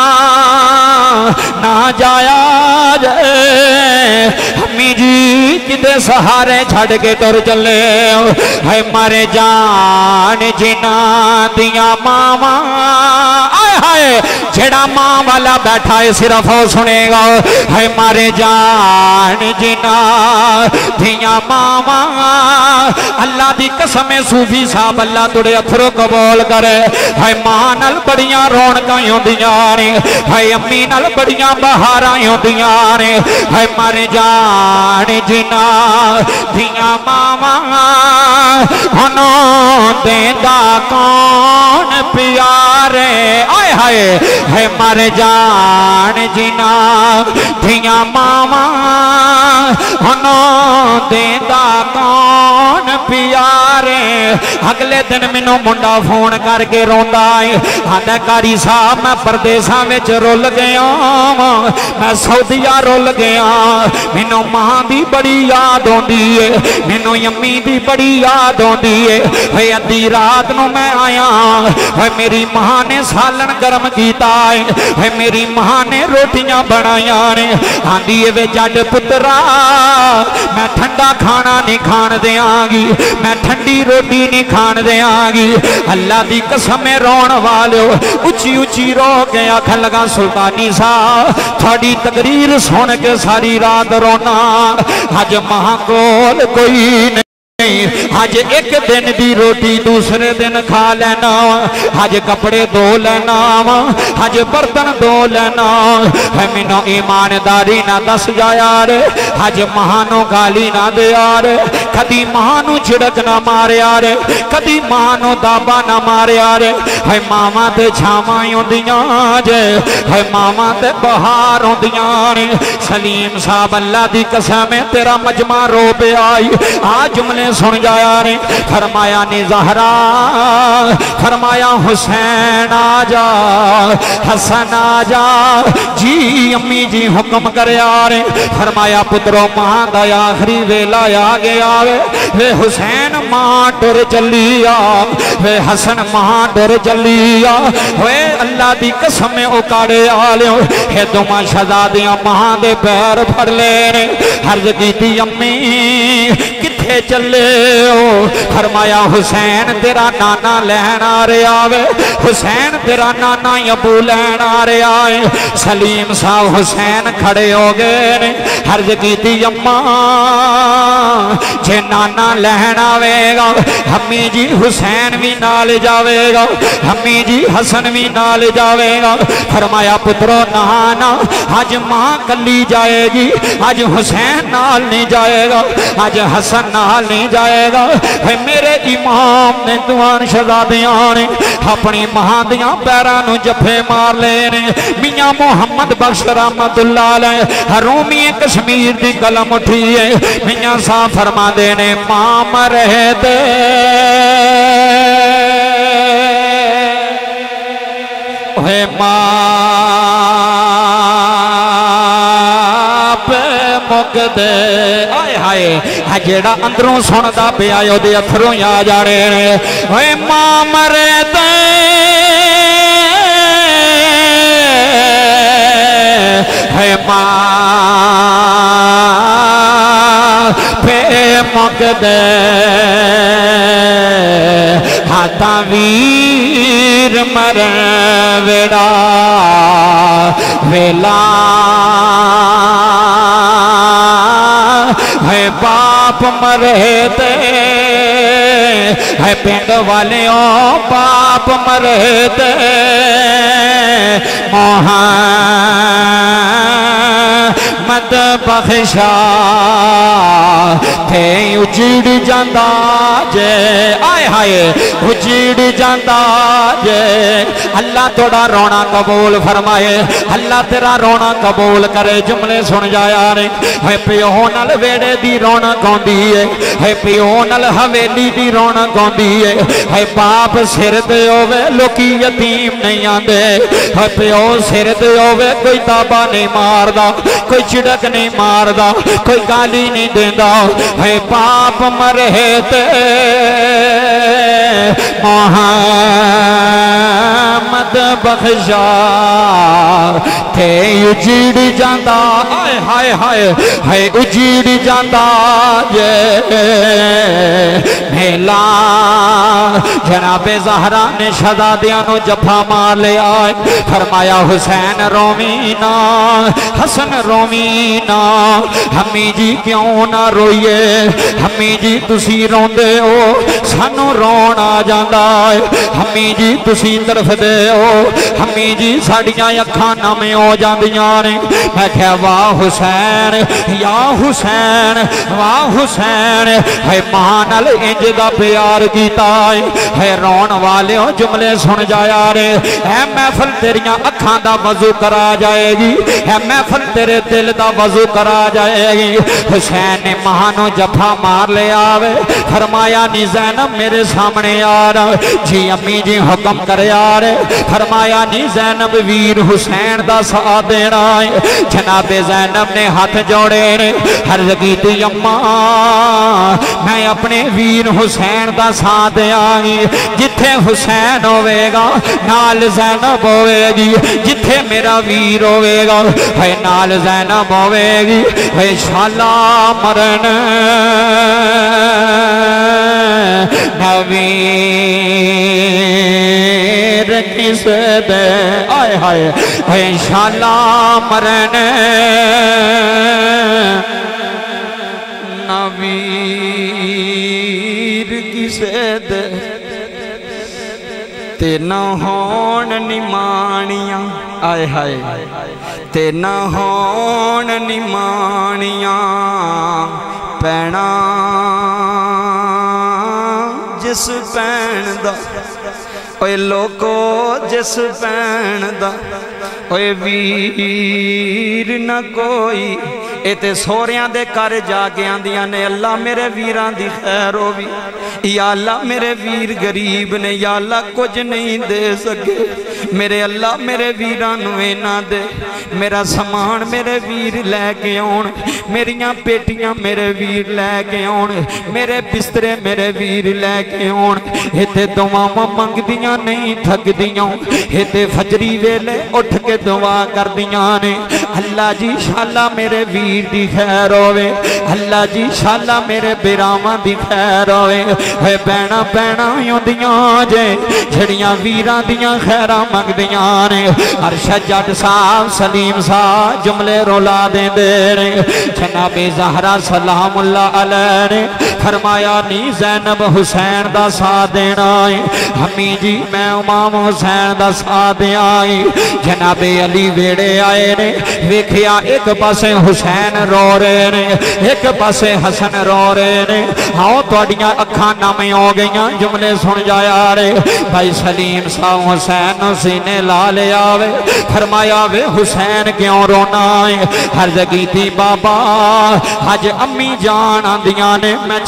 نہ جایا جائے امی جی کدے سہارے چھڑ کے تر چلے ہے مارے جان جنا دیاں ماما آئے ہائے جڑا ماں والا بیٹھا ہے صرف ہو سنے گا ہے مارے جان جنا دیاں ماما اللہ دی قسم صوفی صاحب اللہ تڑے اتھرو قبول کرے ہے ماں نال بڑیاں رونکاں ہوندیاں نے ہے امی نال بڑیاں بہاراں ہوندیاں نے ہے مارے جان جنا دیاں ماما ہنوں دیندہ کون پیارے آئے ہائے ہے مر جان جنا دھیاں ماما ہنوں دیندہ کون پیارے اگلے دن منو منڈا فون کر کے روندا ہے آدھا کاری صاحب میں پردیساں وچ رول گیا میں سعودیہ رول گیا منو ماں دی بڑی یاد ہوندی ہے منو امی دی بڑی یاد ہوندی ہے ہے ادھی رات نو میں آیا ہے میری ماں نے سالن گرم کیتا ہے ہے میری ماں نے روٹیاں بنایا نے آندھی وے جڈ پترا میں ٹھنڈا کھانا نہیں کھان دیاں گی میں ٹھنڈی روٹی نہیں کھان دیاں گی اللہ دی قسم رون والو اچھی اچھی رو کے آکھن لگا سلطانی صاحب تھوڑی تقریر سن کے ساری رات رونا آج ماں کول کوئی نہیں آج ایک دن دی روٹی دوسرے دن کھا لینا آج کپڑے دو لینا آج برتن دو لینا ہے منو ایمانداری نہ دس جایا رے آج مہانو گالی نہ دیا رے کدی مہانو چھڑک نہ مارے آرے کدی مہانو دابا نہ مارے آرے ہے ماما تے چھامائیوں دیاں جے ہے ماما تے بہاروں دیاں رے سلیم صاحب اللہ دی قسم تیرا مجمع رو پہ آئی آج جملے سن جایا رے فرمایا نی زہرا فرمایا حسین آجا حسن آجا جی امی جی حکم کرے آرے فرمایا پترو ماں دا آخری ویلا آگے آوے وے حسین ماں ڈر چلیا وے حسن ماں ڈر چلیا وے اللہ دی قسم اکاڑے آلیوں ہے دوما شہزادیاں ماں دے پیر پھڑ لے عرض کی تھی امی کتھے چلے ہو فرمایا حسین تیرا نانا لین آ رہے آوے حسین تیرا نانا ابو لین آ رہے آئے سلیم صاحب حسین کھڑے ہو گئے عرض کی تھی اماں جے نانا لین آوے گا امی جی حسین بھی نال جاوے گا امی جی حسن بھی نال جاوے گا فرمایا پترو نانا آج ماں کلی جائے گی آج حسین نال نہیں جائے گا آج حسن نال نہیں جائے گا ہے میرے امام نے دوان شہزادیاں نے اپنی ماں دیاں پیرانو جفے مار لینے میاں محمد بخش رحمت اللہ علیہ رومی کشمیر دی قلم اٹھی ہے میاں صاحب فرما دینے ماں مرے دے ہے ماں پہ مقدے آئے ہائے جیڑا اندروں سندا پیا اودے اتھروں آ جانے اے ماں مرے تے ہے ماں پہ مقدے ہاتھا ویر مر ویڑا ویلا ہے باپ مرے تے ہے پینڈ والیوں باپ مرے تے محمد بخشا تھے اجڑ جاندہ جے آئے ہائے اجڑ جاندہ جے اللہ توڑا رونا قبول فرمائے اللہ تیرا رونا قبول کرے جملے سن جایا رہے ہے پیو نل ویڑے دی رونا گوندی ہے ہے پیو نل حویلی دی رونا گوندی ہے ہے باپ سر دے ہوئے لوکی یتیم نہیں آندے ہے پیو سر دے ہوئے کوئی تابا نہیں ماردہ کوئی چڑک نہیں ماردہ کوئی گالی نہیں دیندہ ہے باپ مرے تے محمد بخشا تھے اجڑ جاندہ آئے ہائے ہائے ہے اجڑ جاندہ جے میلا جناب زہرا نے شہزادیانو جفا مار لے آئے فرمایا حسین رومینا حسن رومینا ہمیں جی کیوں نہ روئیے ہمیں جی تسی روندے ہو سانو رون آ جاندہ ہے ہمیں جی تسی طرف دے ہو ہمیں جی ساڑیاں یکھانا میں ہو جاندیاں نے میں کہا واہ حسین یا حسین واہ حسین ہے مانل انج دا پیار کیتا ہے رون والے ہو جملے سن جایا رے اے محفل تیریاں اکھاں دا وضو کرا جائے گی اے محفل تیرے دل دا وضو کرا جائے گی حسین نے مہانو جفا مار لے آوے فرمایا نی زینب میرے سامنے آ رہا جی امی جی حکم کرے آ رہے فرمایا نی زینب ویر حسین دا ساتھ دینا ہے جناب زینب نے ہاتھ جوڑے رہے عرض کیتی اماں میں اپنے ویر حسین دا ساتھ دے آئی جتھے حسین ہوئے گا نال زینب ہوئے گی جتھے میرا ویر ہوئے گا ہے نال زینب ہوئے گی ہے شالا مرن نویر کس دے آئے ہائے ہے شالا مرن نویر کس دے تے نہ ہون نمانیاں آئے ہائے تے نہ ہون نمانیاں پینا جس پین دا اوے لوکو جس پین دا اوے ویر نہ کوئی ایتے سوریاں دے کر جاگیاں دیاں نے اللہ میرے ویران دی خیر ہووی یا اللہ میرے ویر غریب نے یا اللہ کچھ نہیں دے سکے میرے اللہ میرے ویران نوے نہ دے میرا سامان میرے ویر لے کے آن میریاں پیٹیاں میرے ویر لے کے آن میرے بسترے میرے ویر لے کے آن ایتے دعا منگ دیاں نہیں تھک دیاں ایتے فجری ویلے اٹھ کے دعا کر دیاں نے اللہ جی شالا میرے ویر دی خیر ہوئے اللہ جی شالا میرے بیراما دی خیر ہوئے ہے بینا بینا یوں دیاں جے جھڑیاں ویران دیاں خیرہ مگ دیاں نے عرشد جٹ صاحب سلیم صاحب جملے رولا دیں دے رہے جناب زہرہ سلام اللہ علیہ نے فرمایا نی زینب حسین دا ساتھ دینا ہے ہمیں جی میں امام حسین دا ساتھ دے آئی جناب علی ویڑے آئے نے ویکھیا ایک پاسے حسین رو رہے نے ایک پاسے حسن رو رہے نے آؤ توڑیاں اکھانا میں ہو گئیاں جملے سن جایا رہے بھائی سلیم صاحب حسین سینے لا لے آوے فرمایا وے حسین کیوں رونا ہے عرض کی تھی بابا آج امی جان آندیاں نے میں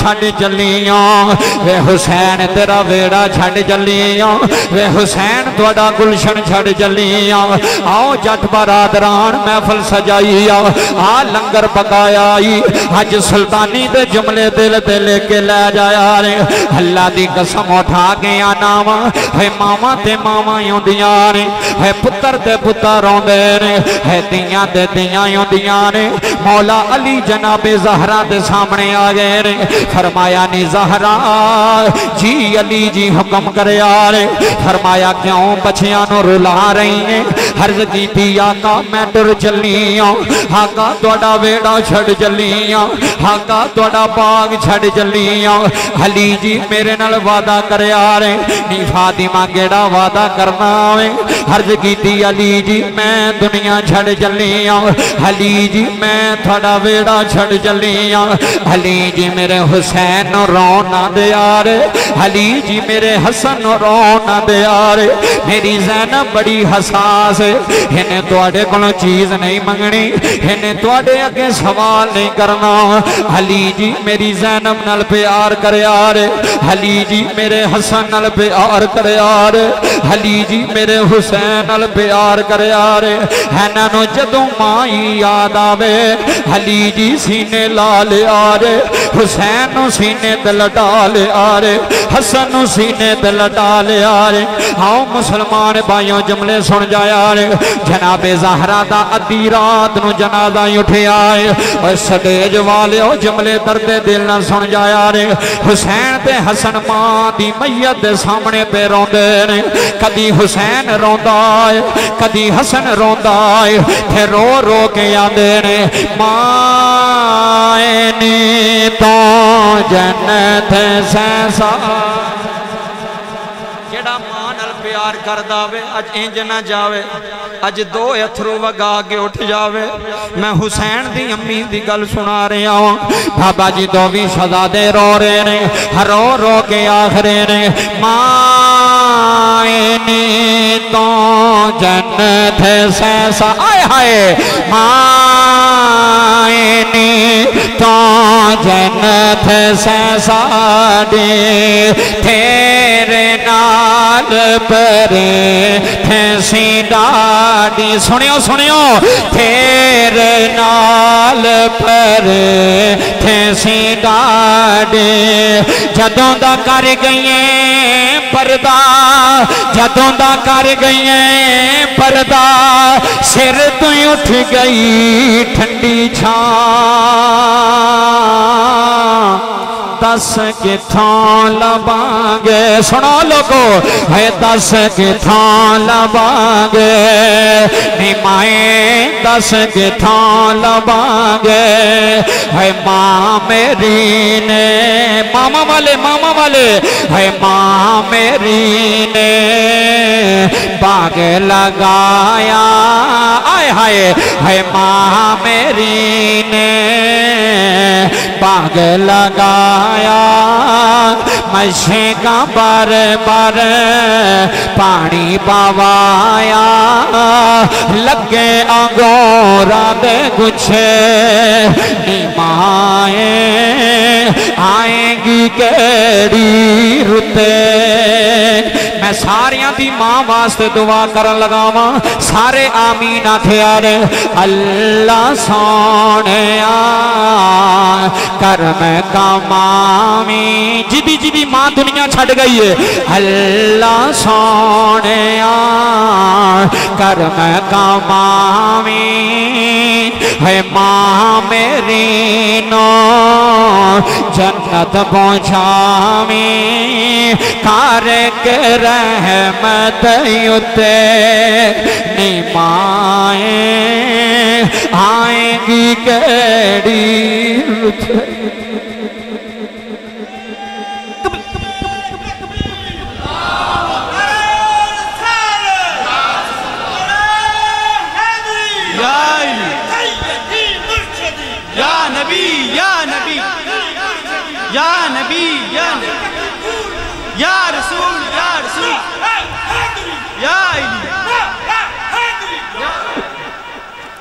چھڑ چلیاں وے حسین تیرا ویڑا چھڑ چلیاں وے حسین توڑا گلشن چھڑ چلیاں آؤ جٹ برادران محفل سجائی آ لنگر پکایا آئی حج سلطانی دے جملے دل دے لے کے لے جایا رے اللہ دی قسم اٹھا کے آناما ہے ماما تے ماما یوں دیاں رے ہے پتر تے پتر رون دے رے ہے دیاں تے دیاں یوں دیاں رے مولا علی جناب زہرہ دے سامنے آگئے رے فرمایا نی زہرہ جی علی جی حکم کرے آرے فرمایا کیوں بچیاں نو رلا رہی ہیں حرض کی تھی آقا میں ڈر چلیاں آقا توڑا ویڑا چھڑ چلیاں آقا توڑا باغ چھڑ چلیاں علی جی میرے نال وعدہ کرے آرے نی فاطمہ گیڑا وعدہ کرنا آوے حرض کی تھی علی جی میں دنیا چھڑ چلیاں علی جی میں تھوڑا ویڑا چھڑ چلیاں علی جی میرے حسین رونا دے آرے علی جی میرے حسن رونا دے آرے میری زینب بڑی حساس ہے انہیں توڑے کلو چیز نہیں منگنی انہیں توڑے اگے سوال نہیں کرنا علی جی میری زینب نل پیار کرے آرے علی جی میرے حسن نل پیار کرے آرے علی جی میرے حسین نل پیار کرے آرے ہنانو جدوں مائی یاد آوے علی جی سینے لالے آرے حسین نو سینے دل ڈالے آرے حسن نو سینے دل ڈالے آرے آؤ مسلمان بھائیوں جملے سن جائے آرے جناب زہرہ دا ادھی رات نو جنازہ اٹھے آئے اور سٹیج والے ہو جملے درد دل نہ سن جائے آرے حسین تے حسن ماں دی میت دے سامنے پہ روندے نے کدی حسین روندا آئے کدی حسن روندا آئے تھے رو رو کے آدھے نے مائنی تو جنت سیسا جڑا مانل پیار کر داوے اج انج نہ جاوے اج دو اتھرو وگا کے اٹھ جاوے میں حسین دی امی دی گل سنا رہا ہوں بابا جی دو بھی شہزادے رو رہے نے رو رو کے آخرے نے مائنی تو جنت سیسا آئے ہائے مائنی تو جنت سیسا دے تیرے نال پرے تھے سی ڈاڈی سنیو سنیو تیرے نال پرے تھے سی ڈاڈی جدوں دا کر گئیں پردہ جدوں دا کر گئیں پردہ سر تو اٹھ گئی ٹھنڈی چھاں دس کتھاں لبانگے سنو لوگو ہے دس کتھاں لبانگے نیمائیں دس کتھاں لبانگے ہے ماں میری نے ماما والے ماما والے ہے ماں میری نے باغ لگایا آئے ہائے ہے ماں میری نے باغ لگایا مشے کا بار بار پانی پاوایا لگے انگورا دے گچھے نیمائیں آئیں گی کیڑی رتے میں ساریاں دی ماں واسطے دعا کرن لگاواں سارے آمین آکھے آرے اللہ سونے آ کرم کمامی جدی جدی ماں دنیا چھڑ گئی ہے اللہ سونے آ کرم کمامی ہے ماں میری نو جنت پہنچامی کار کے رحمت یتے نیمائیں آئیں گی کیڑی رتے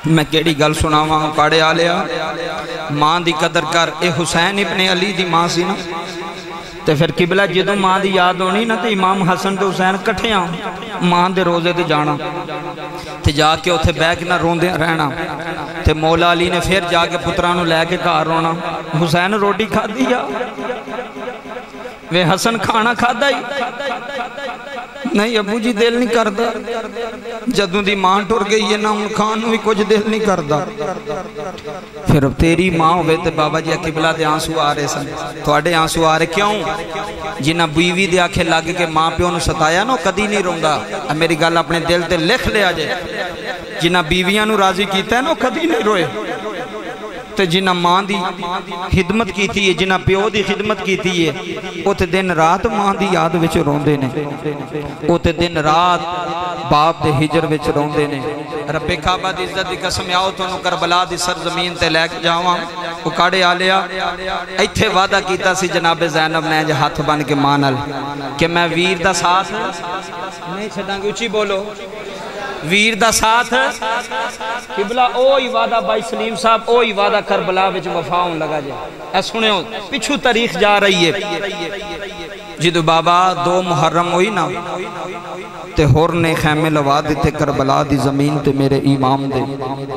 میں کیڑی گل سناواں کاڑے آلیا ماں دی قدر کر اے حسین ابن علی دی ماں سی نا تے پھر قبلہ جدوں ماں دی یاد ہونی نا تے امام حسن تے حسین کٹھیاں ماں دے روزے تے جانا تے جا کے اتھے بیٹھ نہ روندے رہنا تے مولا علی نے پھر جا کے پترانو لے کے گھر رونا حسین روٹی کھا دیا وے حسن کھانا کھا دا ہی نہیں ابو جی دل نہیں کردہ جدوں دی ماں ٹر گئی ہے نا ان خان بھی کچھ دل نہیں کردہ پھر اب تیری ماں ہوئے تے بابا جی قبلہ دے آنسو آ رہے سن تو آڑے آنسو آ رہے کیوں جنہ بیوی دے آنکھیں لگ کے ماں پیوں نے ستایا نا کدی نہیں روندا میری گل اپنے دل تے لکھ لیا جائے جنہ بیویاں نو راضی کیتا ہے نا کدی نہیں روئے تے جنہ ماں دی خدمت کی تھی ہے جنہ پیو دی خدمت کی تھی ہے وہ تے دن رات ماں دی یاد وچ روندے نے وہ تے دن رات باپ دے ہجر وچ روندے نے رب کعبہ دی عزت دی قسم آؤ تو انہوں کربلا دی سرزمین تے لے کے جاواں وہ کاڑے آلیا ایتھے وعدہ کیتا سی جناب زینب نے جو ہاتھ بن کے مانل کہ میں ویر دا ساتھ نہیں چھڑاں گے اچھی بولو ویر دا ساتھ قبلہ اوہی وعدہ بائی سلیم صاحب اوہی وعدہ کربلا وچ وفاؤں لگا جائے اے سنے ہو پچھو تاریخ جا رہی ہے جدو بابا دو محرم ہوئی نا تے ہور نے خیمے لوا دیتے کربلا دی زمین تے میرے امام دے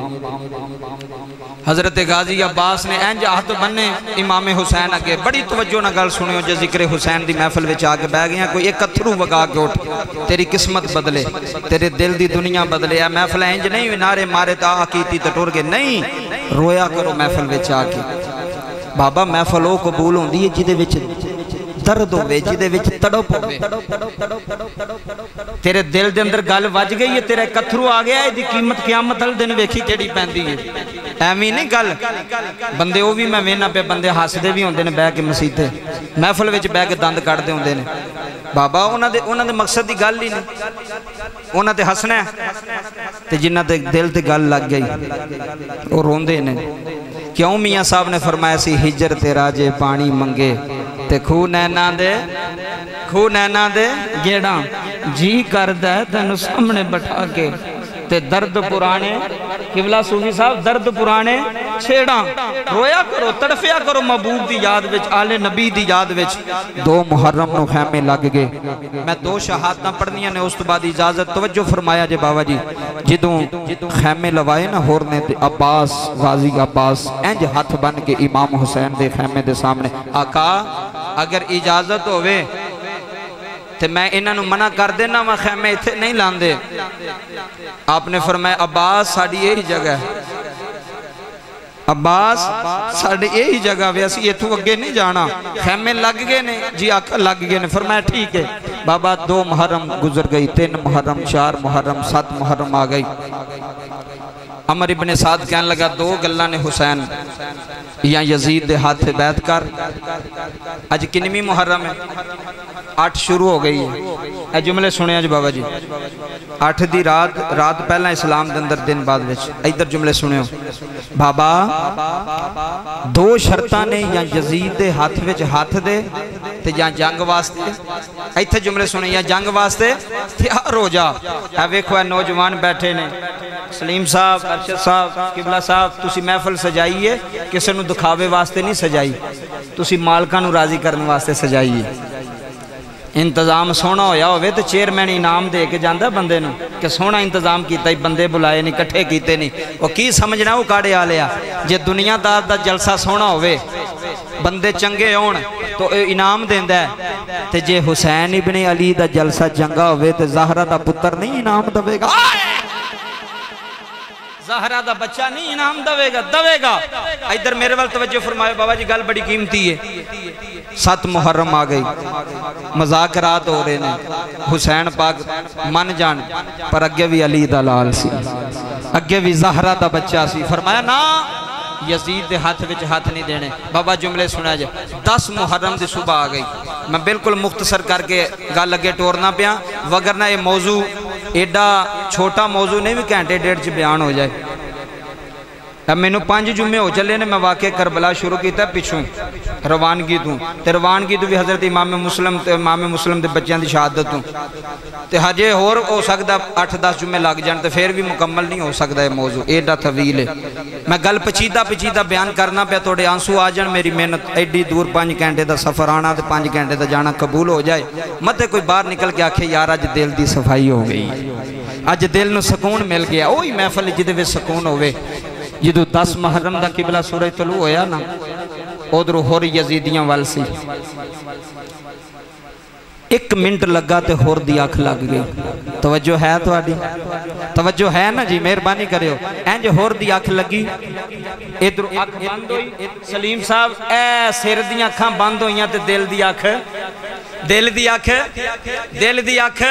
حضرت غازی عباس نے اینج آہد بننے امام حسین آگے بڑی توجہ نہ گل سنے ہو جو ذکر حسین دی محفل وچ آگے بہ گیا کوئی ایک اتھرو وگا کے اٹھ تیری قسمت بدلے تیرے دل دی دنیا بدلے اے محفل اینج نہیں ہوئی نارے مارے تا آکیتی تٹور گے نہیں رویا کرو محفل وچ آگے بابا محفل او قبول ہوں دی جدے وچ درد ہوئے جدے وچ تڑپ ہوئے تیرے دل دے اندر گل وج گئی ہے تیرے کتھرو آ گیا ہے دی قیمت قیامت ہل دن ویکھی کیڑی پہن دی ہے ایمی نہیں گل بندے وہ بھی میں وینا پہ بندے ہاس دے بھی ہوندے نے بے کے مسیح محفل وچ بے کے دند کٹ دے ہوندے نے بابا انہاں دے انہاں دے مقصد دی گل ہی نہیں انہاں تے ہسنا ہے تے جنہ تے دل تے گل لگ گئی وہ روندے نے کیوں میاں صاحب نے فرمایا سی ہجر تیرا جے پانی منگے تے کھو نینا دے کھو نینا دے گیڑاں جی کردہ ہے تینو سامنے بٹھا کے تے درد پرانے قبلہ صوفی صاحب درد پرانے چھیڑاں رویا کرو تڑفیا کرو محبوب دی یاد وچ آل نبی دی یاد وچ دو محرم نو خیمے لگ گئے میں دو شہادتہ پڑھنیاں نے اس تو بعد اجازت توجہ فرمایا جے بابا جی جدوں خیمے لوائے نا ہور نے عباس غازی عباس اینج ہاتھ بن کے امام حسین دے خیمے دے سامنے آقا اگر اجازت ہوئے تے میں انہاں نو منع کر دینا میں خیمے اتھے نہیں لاندے آپ نے فرمایا عباس ساڑی یہی جگہ ہے عباس ساڑی یہی جگہ ویسی یہ تو اگے نہیں جانا خیمے لگ گئے نے جی آقا لگ گئے نے فرمایا ٹھیک ہے بابا دو محرم گزر گئی تین محرم چار محرم سات محرم آ گئی عمر ابن سعد کہنے لگا دو گلہ نے حسین یا یزید دے ہاتھ بیعت کر آج کنمی محرم ہے آٹھ شروع ہو گئی ہے اے جملے سنے آج بابا جی آٹھ دی رات رات پہلا اسلام دندر دن بعد وچ ایدر جملے سنے ہو بابا دو شرطہ نے یا یزید دے ہاتھ وچ ہاتھ دے تے یا جنگ واسطے ایتھے جملے سنے یا جنگ واسطے تیار ہو جا اے ویکھو اے نوجوان بیٹھے نے سلیم صاحب ارشد صاحب قبلہ صاحب تسی محفل سجائیے کسے نو دکھاوے واسطے نہیں سجائی تسی مالکاں نو راضی کرنے واسطے سجائیے انتظام سونا ہویا ہوئے تو چیئرمین انعام دے کے جاندہ بندے نو کہ سونا انتظام کیتا ہی بندے بلائے نہیں کٹھے کیتے نہیں وہ کی سمجھنا وہ کاڑے آ لیا جے دنیا دار دا جلسہ سونا ہوئے بندے چنگے ہون تو انعام دیندہ ہے تے جے حسین ابن علی دا جلسہ چنگا ہوئے تے زہرہ دا پتر نہیں انعام دوے گا زہرہ دا بچہ نہیں انعام دوے گا دوے گا ایدر میرے وال توجہ فرمائے بابا جی گل بڑی قیمتی ہے سات محرم آ گئی مذاکرات ہو رہے ہیں حسین پاک من جان پر اگے بھی علی دا لال سی اگے بھی زہرہ دا بچہ سی فرمایا نا یزید دے ہاتھ وچ ہاتھ نہیں دینے بابا جملے سنا جائے دس محرم دی صبح آ گئی میں بالکل مختصر کر کے گل لگے ٹورنا پیا وگرنہ یہ موضوع ایڈا چھوٹا موضوع نہیں بھی گھنٹے ڈیڑھ چ بیان ہو جائے اب میں نے پانچ جمعے ہو چلے نے میں واقع کربلا شروع کیتا پچھوں روانگی دوں تے روانگی دوں بھی حضرت امام مسلم تے امام مسلم دے بچیاں دی شہادت دوں تے ہجے اور ہو سکتا اٹھ دس جمعے لگ جان تے پھر بھی مکمل نہیں ہو سکتا ہے موضوع ایڈا طویل ہے میں گل پچیدہ پچیدہ بیان کرنا پہ توڑے آنسو آ جان میری محنت ایڈی دور پانچ گھنٹے دا سفر آنا تے پانچ گھنٹے دا جانا قبول ہو جائے مت کوئی باہر نکل کے آکھے یار اج دل دی صفائی ہو گئی اج دل نو سکون مل گیا اوہی محفل جدے وچ سکون ہوئے جدو دس محرم دا قبلہ سورہ طلوع ہویا نا ادھر ہور یزیدیاں وال سی ایک منٹ لگا تے ہور دی آنکھ لگ گئی توجہ ہے تو آڈی توجہ ہے نا جی مہربانی کرے ہو اینج ہور دی آنکھ لگی ادھر آنکھ بند ہوئی سلیم صاحب اے سر دی آنکھاں بند ہوئیاں تے دل دی آنکھ دل دی آنکھ دل دی آنکھ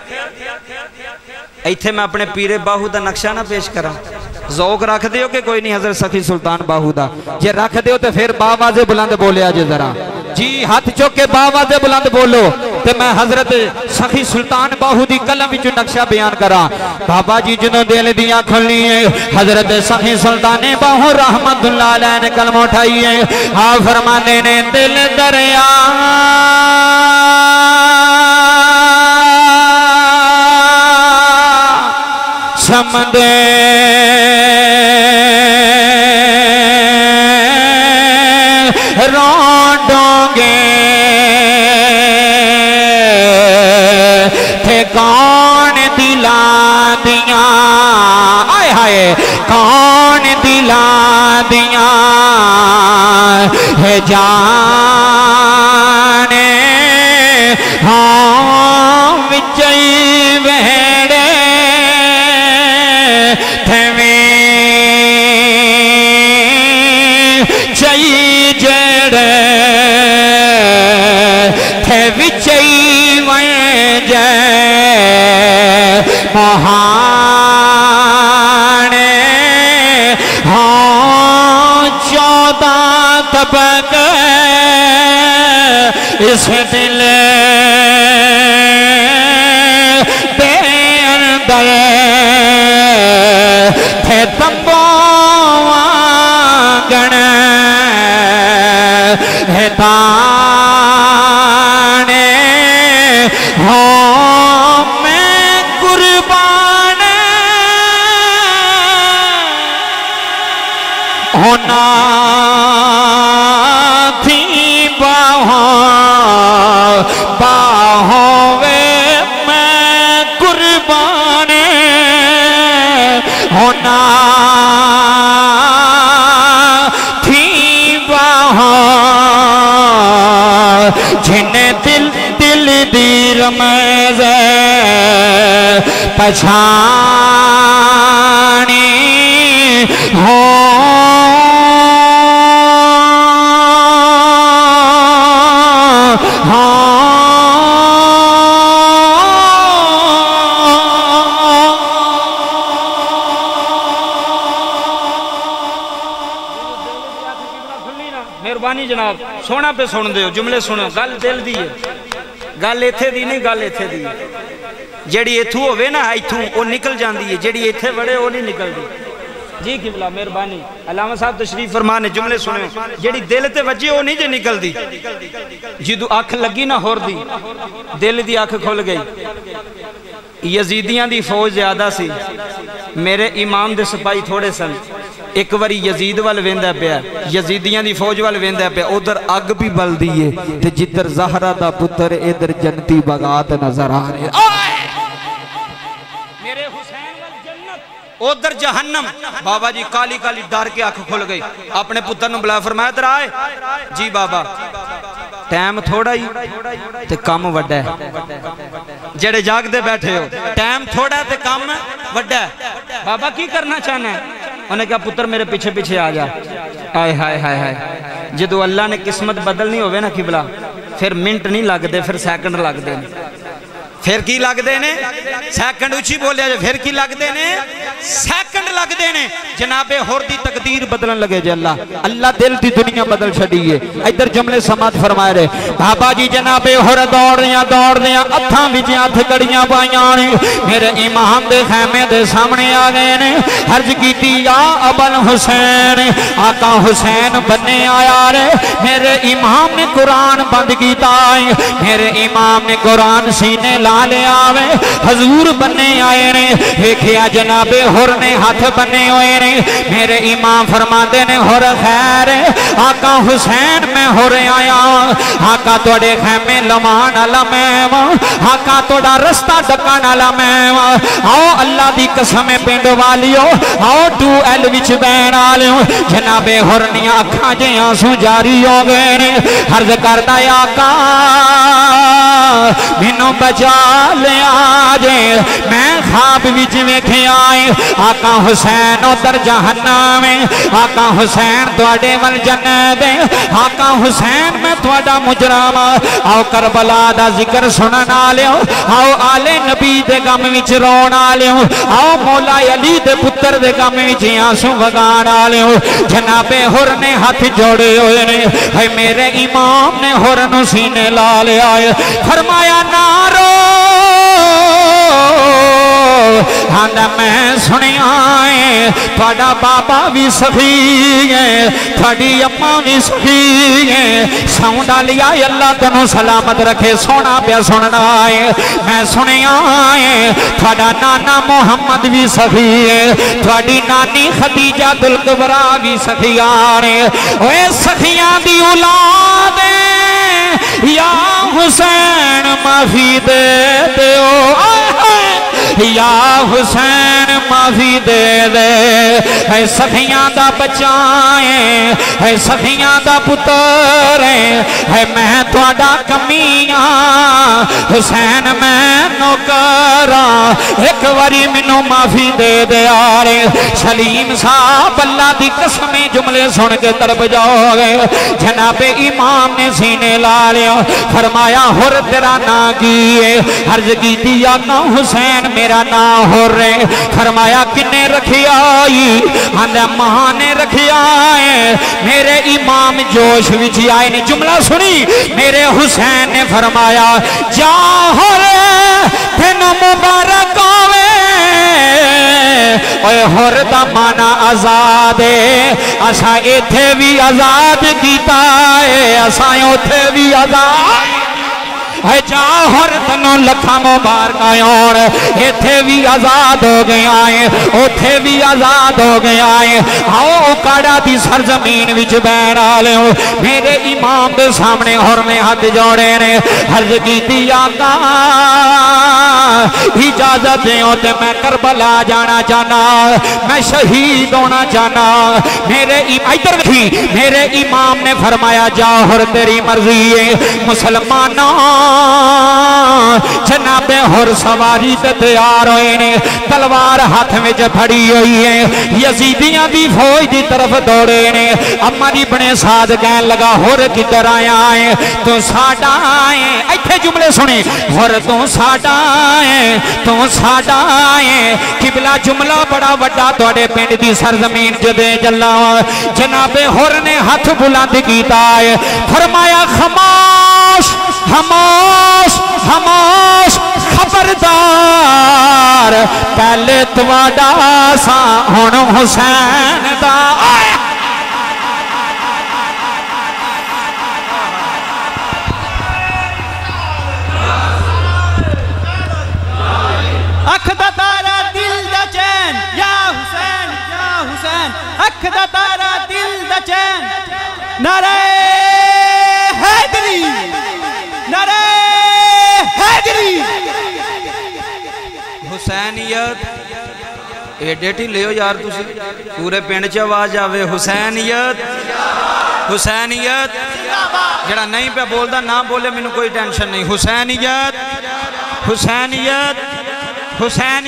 ایتھے میں اپنے پیرے باہو دا نقشہ نہ پیش کرا ذوق رکھ دیو کہ کوئی نہیں حضرت سخی سلطان باہو دا یہ رکھ دیو تے پھر باواز بلند بولے آجے ذرا جی ہاتھ چوکے باواز بلند بولو تے میں حضرت سخی سلطان باہو دی کلم وچ نقشہ بیان کرا بابا جی جنہوں دل دیاں کھلی ہیں حضرت سخی سلطان باہو رحمت اللہ علیہ نے کلم اٹھائی ہے ہاں فرمانے نے دل دریا سمدے رونڈوں گے تھے کون دلا دیاں آئے ہائے کون دلا دیاں ہے جانے ہاں وچئی ویڑے چئی جڑے تھے وچئی ونجے مہانے ہاں چودہ طبق اس دل دے اندر تھے تمبو گن ہے تانے ہوں میں قربان ہونا تھی باہوں باہوں وے میں قربان ہونا جنہیں دل دل دی رمز پچھانی ہوں مہربانی جناب سونا پہ سن دیو جملے سنو گل دل دی ہے گل ایتھے دی نہیں گل ایتھے دی جیڑی ایتھو ہوئے نا ایتھو وہ نکل جان دی ہے جیڑی ایتھے بڑے وہ نہیں نکل دی جی قبلہ مہربانی علامہ صاحب تشریف فرمانے جملے سنے جیڑی دل تے وجہ وہ نہیں جے نکل دی جدو آنکھ لگی نہ ہور دی دل دی آنکھ کھل گئی یزیدیاں دی فوج زیادہ سی میرے امام دے سپاہی تھوڑے سن ایک واری یزید وال ویندہ پیا یزیدیاں دی فوج وال ویندہ پیا ادھر اگ بھی بل دیئے تے جدر زہرہ دا پتر ادھر جنتی بغات نظر آ رہے میرے حسین وال جنت ادھر جہنم بابا جی کالی کالی ڈار کے آنکھ کھل گئی اپنے پتر نے بلا فرمایا تر آئے جی بابا ٹائم تھوڑا ہی تے کام وڈا ہے جڑے جاگ دے بیٹھے ہو ٹائم تھوڑا ہے تے کام وڈا ہے بابا کی کرنا چاہنا ہے انہیں کہا پتر میرے پیچھے پیچھے آ جا آئے ہائے ہائے ہائے جدو اللہ نے قسمت بدل نہیں ہوئے نا قبلہ پھر منٹ نہیں لگ دے پھر سیکنڈ لگ دے پھر کی لگ دینے سیکنڈ اچھی بولے جائے پھر کی لگ دینے سیکنڈ لگ دینے جناب حر دی تقدیر بدلن لگے جے اللہ اللہ دل دی دنیا بدل چھڑیے ادھر جملے سماعت فرمائے رہے بابا جی جناب حر دوڑ دیاں دوڑ دیاں اتھاں وچیاں تھکڑیاں پائیاں نے میرے امام دے خیمے دے سامنے آ گئے نے عرض کیتی یا ابل حسین آقا حسین بننے آیا رے میرے امام نے قرآن بند کیتا ہے میرے امام نے قرآن سینے لا لے آوے حضور بننے آئے نے دیکھیا جناب حر نے ہاتھ بننے ہوئے نے میرے امام فرماتے نے حر خیر آقا حسین میں حر آیا آقا توڑے خیمے لمان علمیم آقا توڑا رستہ ڈکان علمیم آؤ اللہ دی قسم پینڈ والیو آؤ ٹو ایل وچ بین آلیو جناب حر نے آکھاں جے آنسوں جاری ہو گئے نے عرض کردہ آقا مینوں بچا لے آجے میں خواب وچ ویکھے آئے آقا حسین ادھر جہنم آقا حسین تواڈے ول جنت آقا حسین میں تواڈا مجرم آؤ کربلا دا ذکر سنن آلیو آؤ آلے نبی دے غم وچ رون آلیو آؤ مولا علی دے پتر دے غم وچ آنسو وگان آلیو جناب حر نے ہاتھ جوڑے ہوئے نے اے میرے امام نے حر نو سینے لا لے آئے فرمایا نارو ہاں میں سنے آئے تھوڑا بابا بھی سخی ہے تھوڑی اماں بھی سخی ہے ساؤنڈا لیا اللہ تنو سلامت رکھے سونا پیا سننا آئے میں سنے آئے تھوڑا نانا محمد بھی سخی ہے تھوڑی نانی خدیجہ دلکبرا بھی سخی آرے اوے سخیاں دی اولاد یا حسین معافی دے دیو یا حسین معافی دے دے اے سخیاں دا بچائیں اے سخیاں دا پتر اے میں تواڈا کمیاں حسین میں نوکرا ایک واری منو معافی دے دے آرے سلیم صاحب اللہ دی قسمیں جملے سن کے تڑپ جاؤ گے جناب امام نے سینے لا لیا فرمایا حر تیرا نا کیے عرض کی دیا نا حسین میرا نا حر رہے فرمایا کنے رکھی آئی ہاں ماں نے رکھی آئے میرے امام جوش وچی آئے نے جملہ سنی میرے حسین نے فرمایا جا حر تین مبارک آوے اوے حر دا مانا آزاد ہے اسا ایتھے بھی آزاد کیتا ہے اسا ایتھے بھی آزاد اے جا حر تنوں لکھا مبارک آئیں ایتھے بھی آزاد ہو گئے آئیں اوتھے بھی آزاد ہو گئے آئیں آؤ اکاڑا دی سرزمین وچ بین آلے ہو میرے امام دے سامنے حر نے ہاتھ جوڑے نے عرض کی دیا گا اجازت دیں تے میں کربلا جانا چاہنا میں شہید ہونا چاہنا میرے ادھر رکھی میرے امام نے فرمایا جا حر تیری مرضی ہے مسلمانوں جناب حر سواری تے تیار ہوئے نے تلوار ہاتھ میں جو پھڑی ہوئی ہے یزیدیاں دی فوج دی طرف دوڑے نے اماری بنے ساتھ کہن لگا حر کدھر آیا ہے تو ساڑا آئے ایتھے جملے سنے حر تو ساڑا آئے تو ساڑا آئے قبلہ جملہ بڑا وڈا توڑے پینڈ دی سرزمین جدے جلا جناب حر نے ہاتھ بلند کیتا ہے فرمایا خاموش خاموش خاموش خبردار پہلے تواڈا سا ہن حسین دا اکھ دا تارا دل دا چین یا حسین یا حسین اکھ دا تارا دل دا چین نعرہ حیدری نعرہ حیدری حسینیت ایڈیٹی لیو یار تسی پورے پینڈ چ آواز آوے حسینیت حسینیت جڑا نہیں پہ بولدا نہ بولے مینوں کوئی ٹینشن نہیں حسینیت حسینیت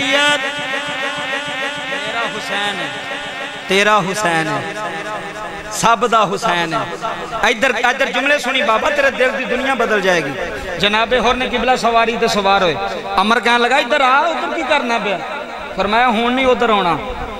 حسینیت تیرا حسین ہے تیرا حسین ہے سب دا حسین ہے. ادھر ادھر جملے سنی بابا تیرے دل دی دنیا بدل جائے گی. جناب ہور نے قبلہ سواری تے سوار ہوئے. عمر کہنے لگا ادھر آ, ادھر کی کرنا پیا؟ فرمایا ہون نہیں ادھر ہونا,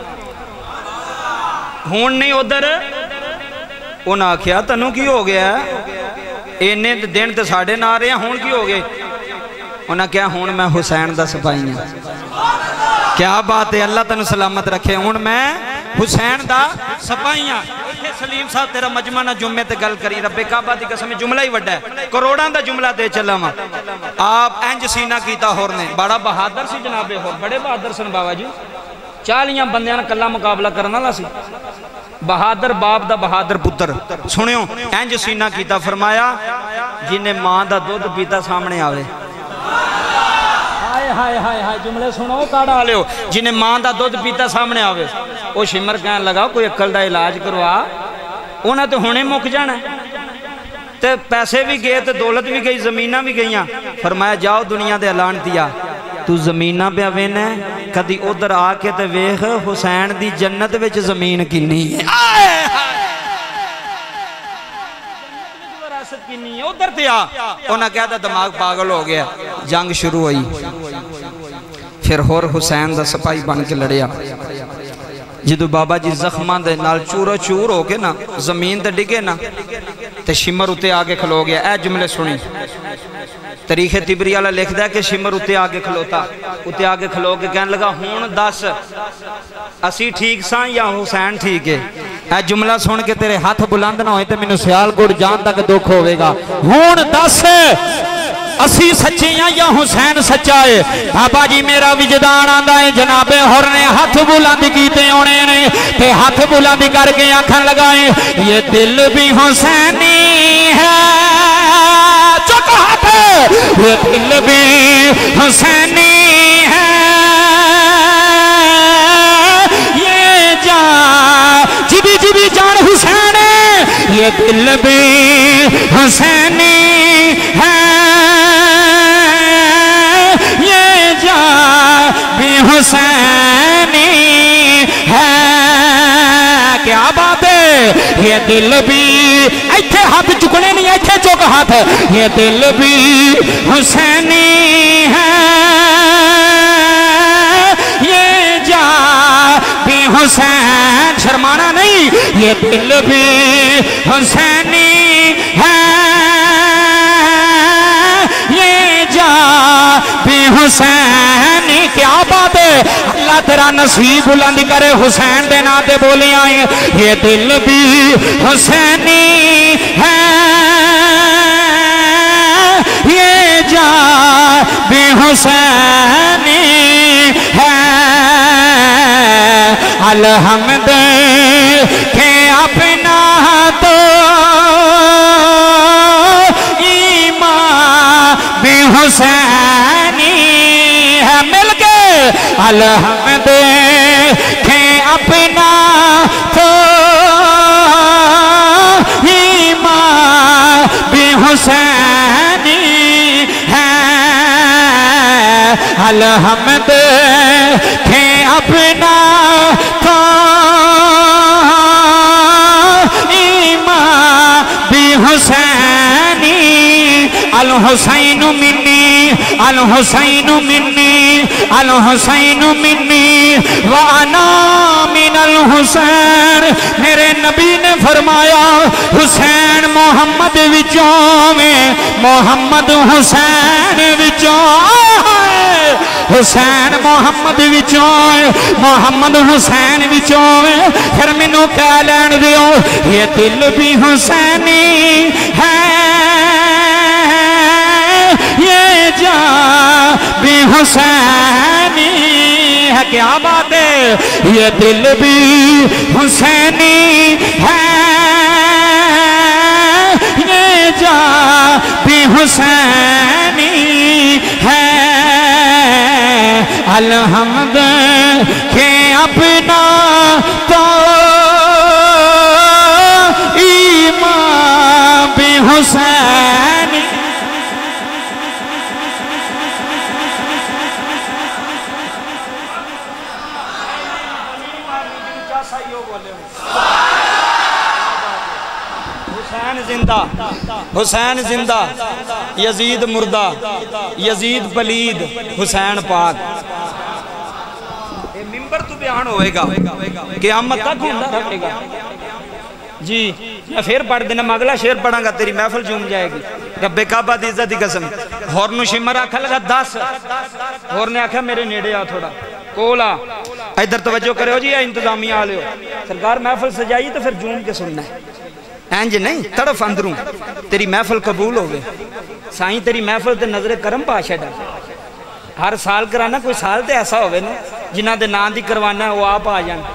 ہون نہیں ادھر. انہاں آکھیا تنوں کی ہو گیا ہے, اینے دن تے ساڑھے نہ آ رہے ہیں, ہون کی ہو گئے؟ انہاں کیا ہون میں حسین دا سپاہی ہیں. کیا بات ہے, اللہ تنوں سلامت رکھے. ہون میں حسین دا سپاہی ہیں. سلیم صاحب تیرا مجمع نہ جمعے تے گل کری, رب کعبہ دی قسم جملہ ہی وڈا ہے, کروڑاں دا جملہ دے چلا ماں. آپ انج سینہ کیتا ہور نے, بڑا بہادر سی جناب ہور, بڑے بہادر سن بابا جی. چالیاں بندیاں کلا مقابلہ کرنا لا سی. بہادر باپ دا بہادر پتر. سنیو انج سینہ کیتا, فرمایا جنہیں ماں دا دودھ پیتا سامنے آوے. ہائے ہائے ہائے ہائے جملے سنو کاڑا لے ہو. جنہیں ماں دا دودھ پیتا سامنے آوے. وہ شمر کہنے لگا کوئی عقل دا علاج کروا, انہیں تو ہونے مک جانا ہے. تے پیسے بھی گئے, تے دولت بھی گئی, زمینہ بھی گئیاں. فرمایا جاؤ دنیا دے اعلان دیا, تو زمینہ پہ اوین ہے, کدی ادھر آ کے تے ویخ حسین دی جنت وچ زمین کنی ہے. ادھر تے آ. انہاں کہتا دماغ پاگل ہو گیا. جنگ شروع ہوئی. پھر ہور حسین دا سپاہی بن کے لڑیا. جدو بابا جی زخماں دے نال چورو چور ہو کے نا زمین دے ڈگے نا, تے شمر اتے آگے کھلو گیا. اے جملے سنی, تاریخ تبری والا لکھ دا کہ شمر اتے آگے کھلوتا, اتے آگے کھلو کے کہنے لگا ہون دس اسی ٹھیک ساں یا حسین ٹھیک ہے. اے جملہ سن کے تیرے ہاتھ بلند نہ ہوئے تے میں نے سیال گوڑ جان تک دکھ ہوئے گا. ہون دس اسی سچے ہیں یا حسین سچا ہے؟ بابا جی میرا وجدان آندہ ہے جناب ہور نے ہاتھ بلند کیتے ہونے نے, تے ہاتھ بلند کر کے آنکھن لگائیں یہ دل بھی حسینی ہے. چک ہاتھ, یہ دل بھی حسینی ہے. یہ جان جبی جبی جان حسین ہے, یہ دل بھی حسینی ہے. یہ جان بھی حسینی ہے. کیا بات ہے, یہ دل بھی ایتھے ہاتھ چکنے نہیں, ایتھے چک ہاتھ. یہ دل بھی حسینی ہے. یہ جان بھی حسین, شرمانا نہیں, یہ دل بھی حسینی ہے. یہ جان بھی حسینی. کیا بات ہے, اللہ تیرا نصیب بلند کرے, حسین دے ناتے بولے آئیں. یہ دل بھی حسینی ہے. یہ جان بھی حسینی ہے. الحمد کہ اپنا تو ایمان بھی حسینی ہے. مل کے الحمد کہ اپنا تو ایمان بھی حسینی ہے. الحمد کہ اپنا تو ایمان بھی حسینی. الحسین منی, الحسین منی, الحسین منی وانا من الحسین. میرے نبی نے فرمایا حسین محمد وچوں میں, محمد حسین وچوں, حسین محمد وچوں, محمد حسین وچوں. پھر مینوں کہہ لین دیو یہ دل بھی حسینی ہے. یہ جان بھی حسینی ہے. کیا بات ہے, یہ دل بھی حسینی ہے. یہ جان بھی حسینی ہے. الحمد کہ اپنا تو ایمان بھی حسینی. حسین زندہ حسین زندہ یزید مردہ یزید پلید حسین پاک یہ ممبر تو بیان ہوئے گا قیامت تک ہوندہ رہے گا جی میں پھر پڑھ دینا مغلہ شیر پڑھاں گا تیری محفل جوم جائے گی رب کعبہ دی عزت دی قسم ہورنو شمر آکھا لگا دس ہور نے آکھا میرے نیڑے آ تھوڑا کولا ادھر توجہ کرے ہو جی یا انتظامی آلے ہو سرکار محفل سجائی تو پھر جوم کے سننا ہے اینج نہیں تڑف اندروں تیری محفل قبول ہوگے سائیں تیری محفل تے نظر کرم پاشا ڈا ہر سال کرانا کوئی سال تے ایسا ہوئے نا جنہ دے نام دی کروانا ہے وہ آپ آ جانا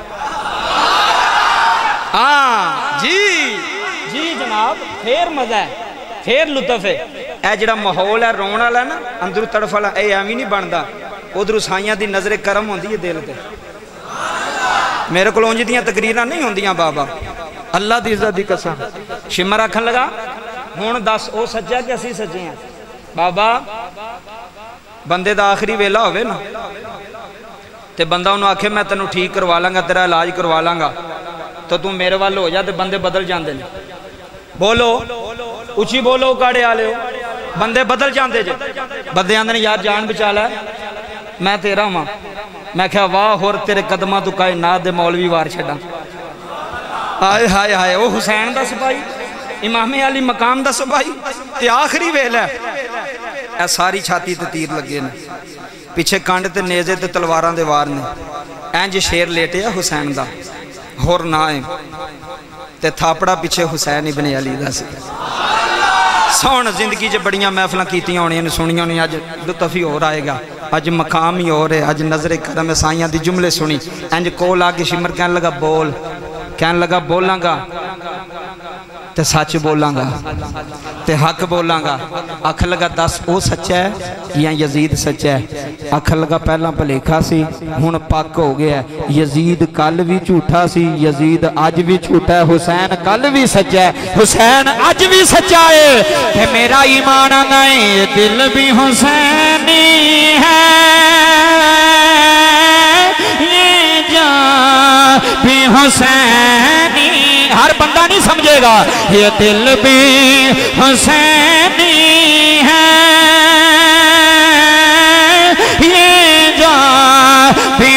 ہاں جی جی جناب پھر مزہ ہے پھر لطف ہے اے جڑا محول ہے رون والا نا اندرو تڑف والا اے ایویں نہیں بندا ادھر سائیاں دی نظر کرم ہوندی ہے دل تے میرے کو اونج دیاں تقریراں نہیں ہوندیاں بابا اللہ دی عزت دی قسم شمر آکھن لگا ہن دس او سچا کہ اسی سچے ہیں بابا بندے دا آخری ویلا ہوئے نا تے بندہ انہوں آکھے میں تنوں ٹھیک کروا لانگا تیرا علاج کروا لانگا تو تم میرے والے ہو جا تے بندے بدل جاندے نے بولو اچھی بولو کاڑے آلے ہو بندے بدل جاندے جے بندے آندے نے یار جان بچالا ہے میں تیرا ماں میں کہا واہ ہور تیرے قدمہ تو کائنات دے مولوی وار چھڑا آئے ہائے ہائے وہ حسین دا سپائی امام علی مقام دا سپائی تے آخری ویل ہے اے ساری چھاتی تے تیر لگے نے پیچھے کانڈ تے نیزے تے تلواراں دے وار نے اینج شیر لیٹے ہے حسین دا ہور نائم تے تھاپڑا پیچھے حسین ابن علی دا سی سون زندگی جے بڑیاں محفلیں کیتیاں ہونی ہیں سنیاں نہیں آج لطفی ہو رہے گا آج مقامی ہو رہے آج نظر کرم سائیاں دی جملے سنی اینج کول آگے شمر کہنے لگا بول کہنے لگا بولاں گا تے سچ بولاں گا تے حق بولاں گا آکھ لگا دس او سچ ہے یا یزید سچ ہے آکھ لگا پہلا پلیکھا سی ہون پاک ہو گیا ہے یزید کل بھی جھوٹا سی یزید آج بھی جھوٹا ہے حسین کل بھی سچ ہے حسین آج بھی سچا ہے کہ میرا ایمان آئے دل بھی حسینی ہے یہ جان بھی حسینی ہر بندہ نہیں سمجھے گا یہ دل بھی حسینی ہے یہ جان بھی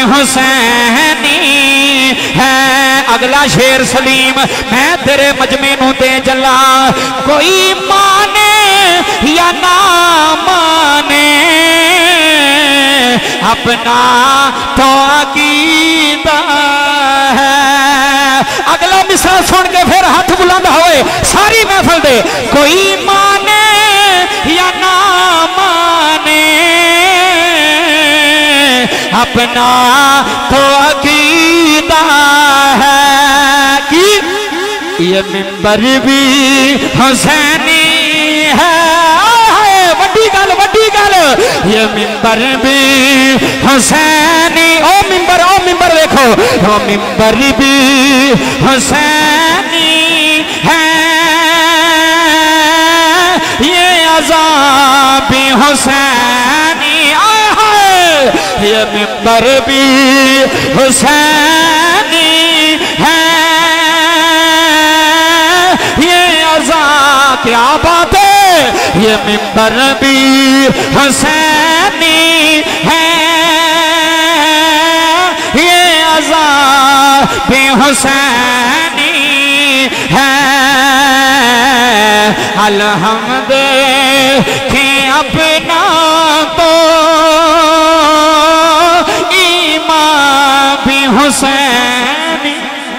حسینی ہے اگلا شیر سلیم میں تیرے مجمع نو دے جلا کوئی مانے یا نہ مانے اپنا تو عقیدہ ہے اگلا مصرع سن کے پھر ہاتھ بلند ہوئے ساری محفل دے کوئی مانے یا نہ مانے اپنا تو عقیدہ ہے کہ یہ منبر بھی حسینی ہے وڈی گل وڈی گل یہ منبر بھی حسینی او منبر او منبر دیکھو او منبر بھی حسینی ہے یہ عذاب بھی حسینی آئے ہے یہ منبر بھی حسینی ہے یہ عذاب کیا بات ہے یہ منبر بھی حسینی ہے یہ عذاب بھی حسینی ہے الحمد کہ اپنا تو ایمان بھی حسینی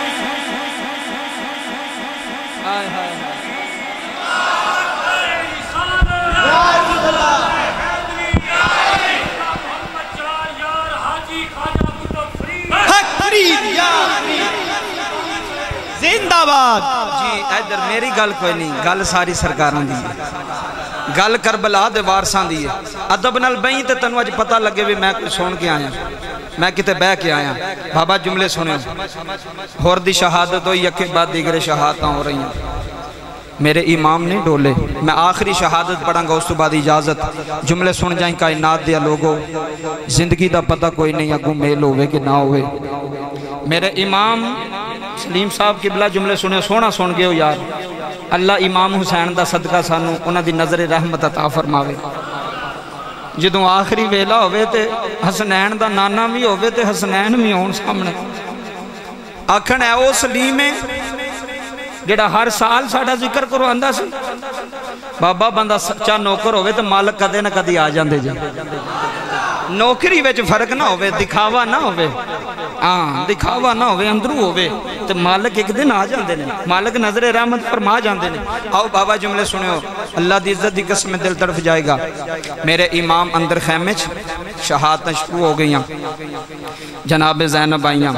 زندہ باد جی ادھر میری گل کوئی نہیں گل ساری سرکاراں دی گل کربلا دے وارثاں دی ادب نال بہیں تے تینوں اج پتہ لگے بھی میں کوئی سن کے آیا میں کتے بہ کے آیا بابا جملے سنو ہور دی شہادت ہوئی یکے بعد دیگر شہادتاں ہو رہی ہیں میرے امام نے ڈولے میں آخری شہادت پڑھاں گا اس تو بعد اجازت جملے سن جائیں کائنات دیا لوگوں زندگی دا پتہ کوئی نہیں اگوں میل ہوئے کہ نہ ہوئے میرے امام سلیم صاحب قبلہ جملے سنے سونا سن گئے ہو یار اللہ امام حسین دا صدقہ سانو انہاں دی نظر رحمت عطا فرماوے جدوں آخری ویلا ہوئے تے حسنین دا نانا بھی ہوئے تے حسنین بھی ہون سامنے آکھن ہے او سلیم ہے جڑا ہر سال ساڑھا ذکر کرو اندہ سی بابا بندہ سچا نوکر ہوئے تو مالک کدے نہ کدی آ جاندے جا نوکری ویچ فرق نہ ہوئے دکھاوا نہ ہوئے ہاں دکھاوا نہ ہوئے اندرو ہوئے تو مالک ایک دن آ جاندے نے مالک نظر رحمت فرما جاندے نے آؤ بابا جملے سنے ہو اللہ دی عزت دی قسم دل طرف جائے گا میرے امام اندر خیمے شہادتیں شروع ہو گئیاں جناب زینب آئیاں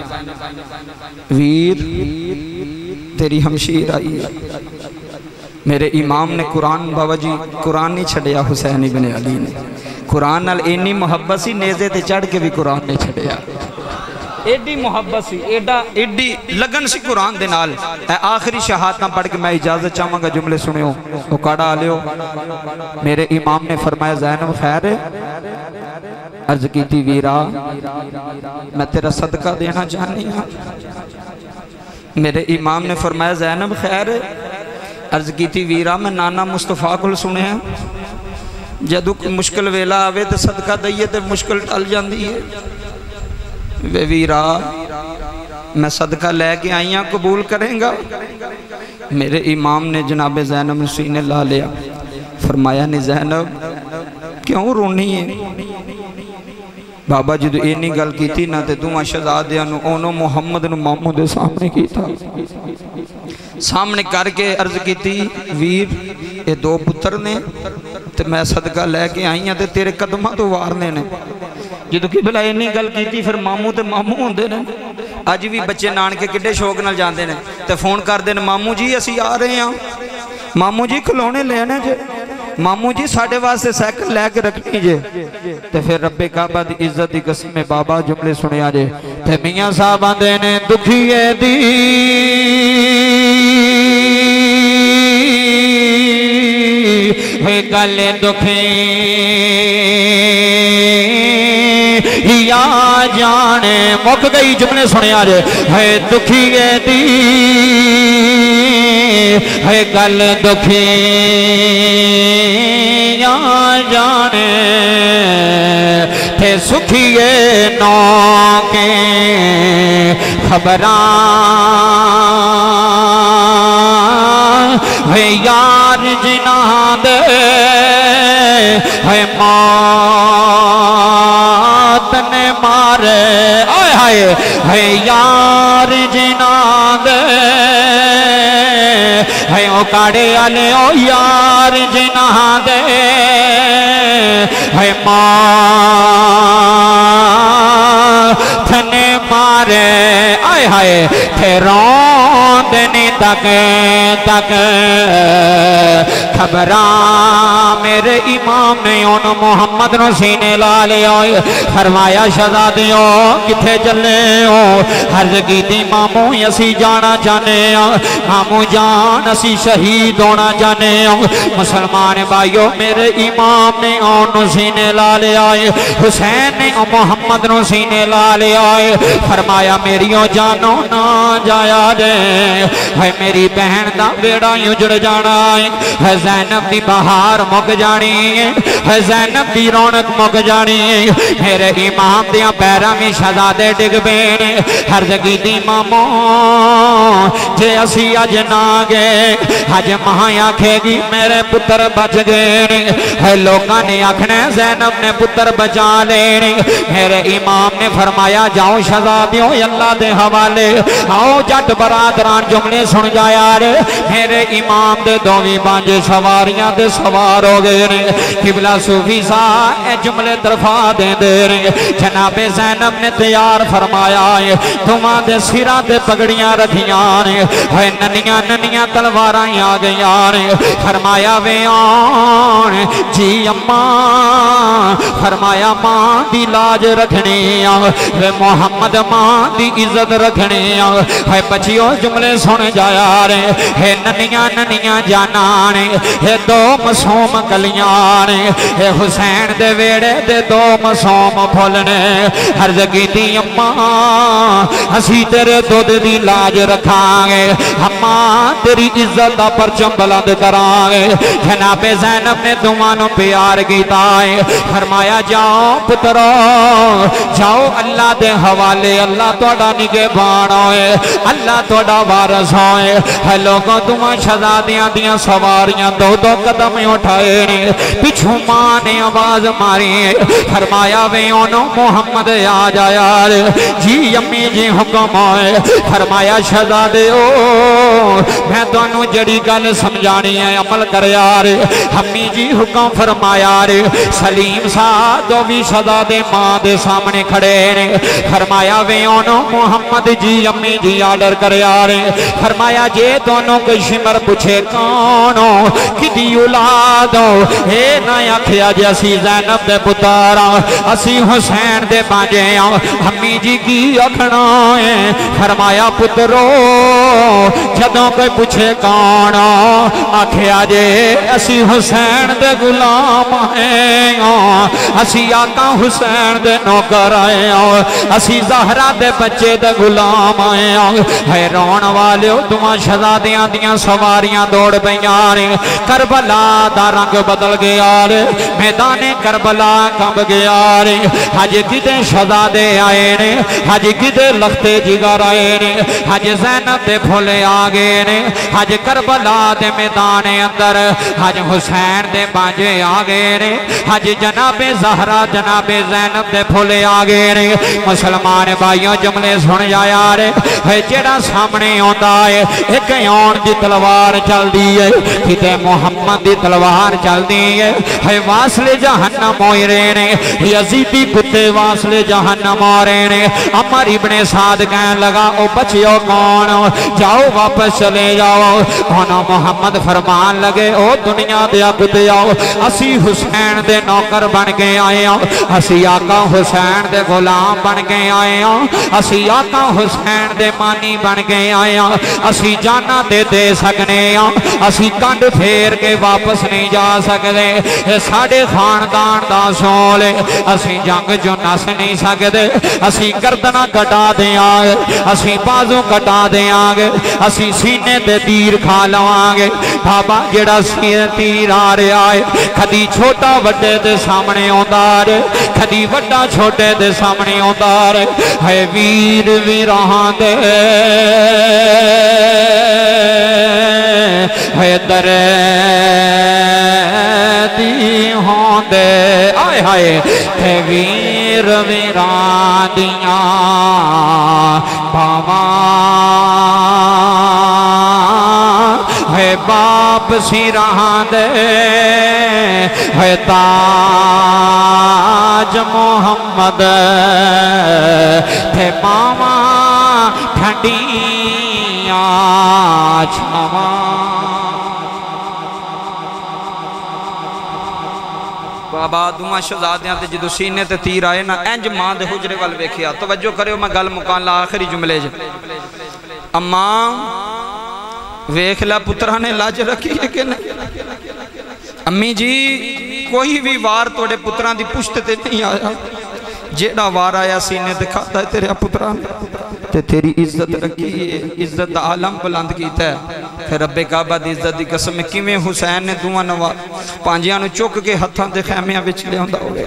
ویر تیری ہمشیر آئی ہے میرے امام نے قرآن بابا جی قرآن نہیں چھڑیا حسین ابن علی نے قرآن نال اینی محبت سی نیزے تے چڑھ کے بھی قرآن نے چھڑیا ایڈی محبت سی ایڈا ایڈی لگن سی قرآن دے نال اے آخری شہادتاں پڑھ کے میں اجازت چاہوں گا جملے سنے ہو وہ کاڑا آلے ہو میرے امام نے فرمایا زینب خیر ہے عرض کی تھی ویرا میں تیرا صدقہ دینا چاہنی ہوں میرے امام نے فرمایا زینب خیر ہے عرض کی تھی ویرا میں نانا مصطفیٰ کو سنے ہیں جدو مشکل ویلا آوے تو صدقہ دئیے تو مشکل ٹل جاندی ہے وے ویرا میں صدقہ لے کے آئیاں قبول کریں گا میرے امام نے جناب زینب سینے لا لیا فرمایا نہیں زینب کیوں رونی ہے بابا جدو اینی گل کی تھی نہ تے تمہاں شہزادیاں نو اونو محمد نو مامو دے سامنے کی تھا سامنے کر کے عرض کی تھی ویر اے دو پتر نے تے میں صدقہ لے کے آئی ہیں تے تیرے قدمہ تو وارنے نے جدو کی بھلا اینی گل کی تھی پھر مامو تے مامو ہوندے نے آج بھی بچے نان کے کڈے شوق نال جاندے نے تے فون کر دے نے مامو جی اسی آ رہے ہیں مامو جی کھلونے لینے جے مامو جی ساڑھے واسے سیکل لے کے رکھنی جے تے پھر رب کعبہ دی عزت دی قسم میں بابا جملے سنے آجے تے میاں صاحبہ دینے دکھیے دی ہوئے گل دکھیں یا جانے موقع گئی جملے سنے آجے ہوئے دکھیے دی ہے گل دکھیں یا جانے تھے سکھیے نو کے خبران ہے یار جناں دے ہے موت نے مارے آئے آئے ہے یار جناں دے ہے او کاڑے آلے او یار جناں دے ہے موت نے مارے آئے آئے تھے روندنی تک تک خبران میرے امام نے ان محمد نو سینے لالے آئے فرمایا شہزادیوں کتھے چلے ہو حرض کی تھی مامو اسی جانا چاہنے مامو جان اسی شہید ہونا چاہنے مسلمان بھائیو میرے امام نے ان سینے لالے آئے حسین نے محمد نو سینے لالے آئے فرمایا میریوں جانو نہ جایا دے ہے میری بہن دا بیڑا یجڑ جانا ہے زینب دی بہار مک جانی ہے زینب دی رونق مک جانی میرے امام دیا پیرا میں شہزادے ڈگ بین ہر جگی دی مامو جے اسی اج نہ گئے اج ماں آکھے گی میرے پتر بچ گئے ہے لوگاں نے آکھنے زینب نے پتر بچا لینے میرے امام نے فرمایا جاؤ شہزادیوں اللہ دے حوالے آؤ جٹ برادران جملے سن جایا رے میرے امام دے دوویں بانج سواریاں دے سوار ہو گئے رے قبلہ صوفی سا اے جملے طرفا دے دے رے جناب زینب نے تیار فرمایا ہے تمہاں دے سرہ دے پگڑیاں رکھیاں رے ہے ننیاں ننیاں تلواراں آ گئیاں رے فرمایا وے آن جی اماں فرمایا ماں دی لاج رکھنی وے محمد ماں دی عزت رکھنے ہے بچیو جملے سن جایا رہے ہے ننیاں ننیاں جانانے ہے دو مسوم کلیانے ہے حسین دے ویڑے دے دو مسوم پھولنے عرض کی دی اماں ہسی تیرے دودھ دی لاج رکھانگے اماں تیری عزت دا پرچم بلند کرانگے جناب زینب نے دوانوں پیار کیتا ہے فرمایا جاؤ پترو جاؤ اللہ دے حوالے اللہ توڑا نگے بانا ہے اللہ توڑا وارث ہوئے ہے لوگوں تمہیں شہزادیاں دیاں سواریاں دو دو قدم اٹھائے نے پچھو ماں نے آواز ماری فرمایا ویونو محمد آ جایا جی امی جی حکم ہوئے فرمایا شہزادے او میں تو انہوں جڑی گل سمجھانی ہے عمل کر یار امی جی حکم فرمایا رے سلیم ساتھ دو بھی شہزادے ماں دے سامنے کھڑے نے فرمایا ویونو محمد جی امی جی آڈر کر یار فرمایا جے دونوں کو شمر پوچھے کونو کدی اولادو اے نہ آکھیا جے اسی زینب دے پتارا اسی حسین دے بانجے امی جی کی اکھنا ہے فرمایا پترو جدوں کوئی پوچھے کونو آکھیا جے اسی حسین دے غلام ہیں اسی آقا حسین دے نوکر آئے اسی زہرہ دے بچے دے غلام آئے ہے رون والے دعا شہزادیاں دیاں سواریاں دوڑ بیانے کربلا دا رنگ بدل گیا رے میدان کربلا کب گیا رے حج کدے شہزادے آئے نے حج کدے لختے جگر آئے نے حج زینب دے پھولے آگے نے حج کربلا دے میدان اندر حج حسین دے بانجے آگے نے حج جناب زہرہ جناب زینب دے پھولے آگے نے مسلمان بھائیوں جملے سن جایا رے ہے جیڑا سامنے ہوتا ہے ایک یون دی تلوار چل دی ہے کتے محمد دی تلوار چل دی ہے ہے واصل جہنم ہوئی رہنے یزیدی کتے واصل جہنم ہو رہنے عمر ابن سعد کہنے لگا او بچیو کون جاؤ واپس چلے جاؤ ہونا محمد فرمان لگے او دنیا دیا کتے آؤ اسی حسین دے نوکر بن کے آئے ہوں اسی آقا حسین دے غلام بن کے آئے ہوں اسی آقا حسین دے مانی بن کے آئے ہوں اسی جانا دے دے سکنے ہوں اسی کنڈ پھیر کے واپس نہیں جا سکتے ساڑھے خاندان دا سولے اسی جنگ جو نس نہیں سکتے اسی گردنا کٹا دیں آگے اسی بازوں کٹا دیں آگے اسی سینے دے تیر کھا لوانگے بابا جڑا سینے تیر آ رہے آئے کھدی چھوٹا وڈے دے سامنے ہوتا رہے کھدی وڈا چھوٹے دے سامنے ہوتا رہے ہے ویر ویرہاں دے ہے درے دی ہوں دے آئے آئے ہے ویر ویران دیاں باواں ہے باپ سیرہاں دے ہے تاج محمد ہے ماما ٹھنڈیاں چھاواں بابا دوہاں شہزادیاں تے جدو سینے تے تیر آئے نا انج ماں دے حجرے وال ویکھیا توجہ کریو میں گل مکان لا آخری جملے جے اماں ویکھ لا پترہ نے لاج رکھی ہے کہ نہیں امی جی کوئی بھی وار توڑے پتران دی پشت تے نہیں آیا جیڑا وار آیا سینے دکھاتا ہے تیرے پتران تے تیری عزت رکھی ہے عزت دا عالم بلند کیتا ہے پھر رب کعبہ دی عزت دی قسم میں کیویں حسین نے دوہاں نوا پانجیاں نو چک کے ہتھاں دے خیمیاں وچ لے ہوندا ہوئے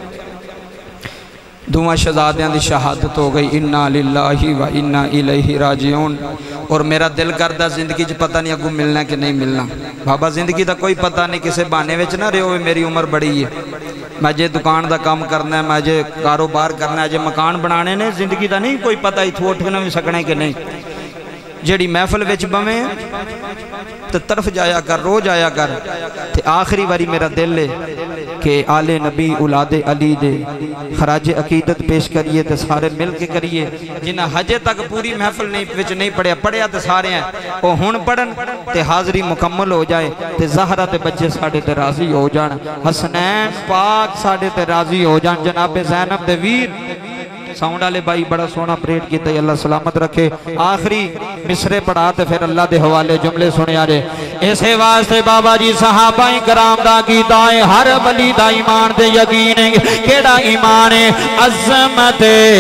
دوہاں شہزادیاں دی شہادت ہو گئی انا للہ و انا الیہ راجعون اور میرا دل کردہ زندگی جو پتہ نہیں اگو ملنا کہ نہیں ملنا بابا زندگی دا کوئی پتہ نہیں کسے بانے وچ نہ رہے ہوئے میری عمر بڑی ہے میں جے دکان دا کام کرنا ہے میں جے کاروبار کرنا ہے جے مکان بنانے نے زندگی دا نہیں کوئی پتہ ہی تھو اٹھنا بھی سکنے کہ نہیں جیڑی محفل وچ بمیں تو طرف جایا کر رو جایا کر تے آخری واری میرا دل ہے کہ آل نبی اولاد علی دے خراج عقیدت پیش کریے تے سارے مل کے کریے جنہ حجے تک پوری محفل نہیں وچ نہیں پڑھیا پڑھیا تے سارے ہیں وہ ہون پڑھن تے حاضری مکمل ہو جائے تے زہرہ تے بچے ساڑھے تے راضی ہو جان حسنین پاک ساڑھے تے راضی ہو جان جناب زینب دے ویر ساؤنڈ والے بھائی بڑا سونا پریڈ کیتا ہے، اللہ سلامت رکھے. آخری مصرے پڑھا تے پھر اللہ دے حوالے جملے سنے آ رہے. اسے واسطے بابا جی صحابہ کرام دا کیتا ہے، ہر ولی دا ایمان دے یقین ہے. کیڑا ایمان ہے؟ عظمت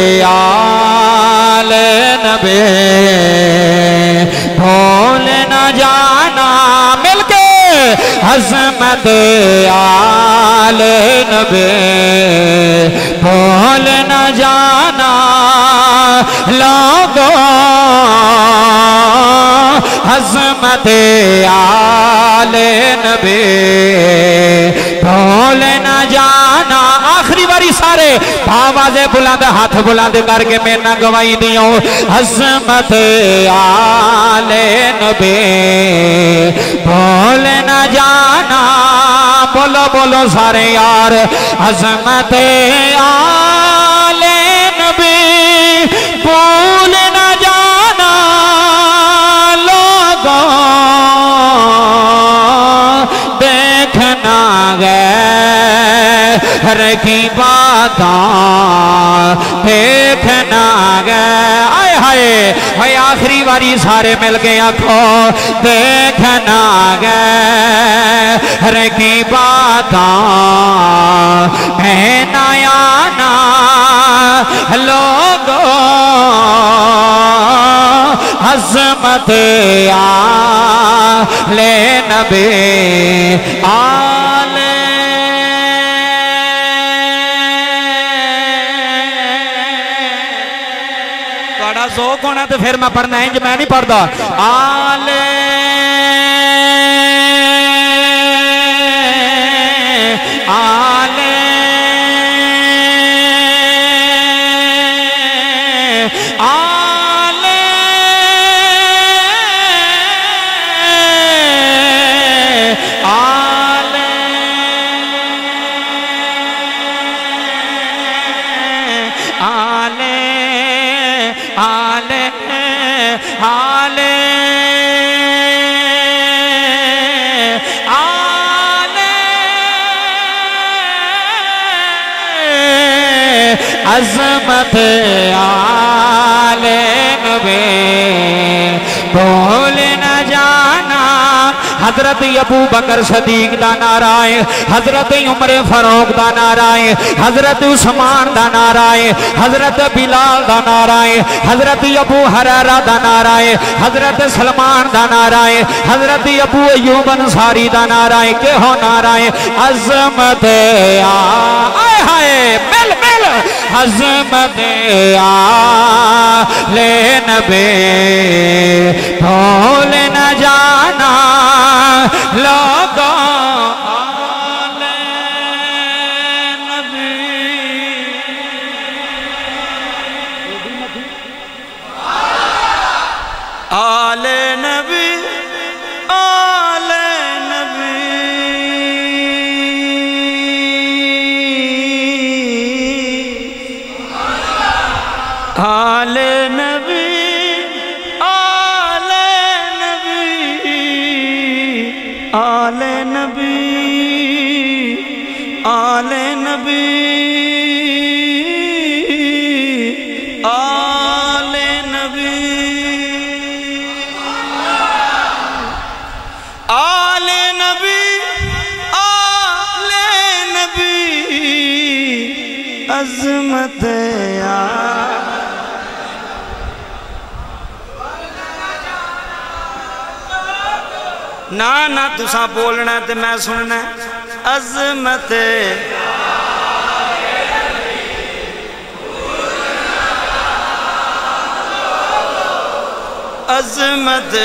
آل نبی بھول نہ جانا. مل کے عظمت آل نبی بھول نہ جانا. لوگوں عظمت آل نبی بھول نہ جانا. آخری باری سارے آوازیں بلند ہاتھ بلند کر کے میں نہ گواہی دیوں. عظمت آل نبی بھول نہ جانا. بولو بولو سارے یار. عظمت آل نبی بھول نہ جانا. لوگوں دیکھنا گئے ہر کی باتاں دیکھنا گئے. آئے ہائے ہائے آخری باری سارے مل گئے آنکھو. دیکھنا گئے ہر کی باتاں کہنا آنا. لوگوں عظمت آل نبی آل توڑا ذوق ہونا تو پھر میں پڑھنا ہے جو میں نہیں پڑھتا. آل آل آل آل آل آل آل عظمت آل نبی بھول نہ جانا. حضرت ابو بکر صدیق دا نعرہ ہے، حضرت عمر فاروق دا نعرہ ہے، حضرت عثمان دا نعرہ ہے، حضرت بلال دا نعرہ ہے، حضرت ابو ہریرہ دا نعرہ ہے، حضرت سلمان دا نعرہ ہے، حضرت ابو ایوب انصاری دا نعرہ ہے. کہ ہو نعرہ ہے عظمت آئے ہائے مل مل. عظمت آل نبی بھول نہ جانا. لوگوں آل نبی آل نبی آل نبی آل نبی آل نبی آل نبی آل نبی آل نبی آل نبی آل نبی عظمت آل نا نا تساں بولنا تے میں سننا. عظمت عظمت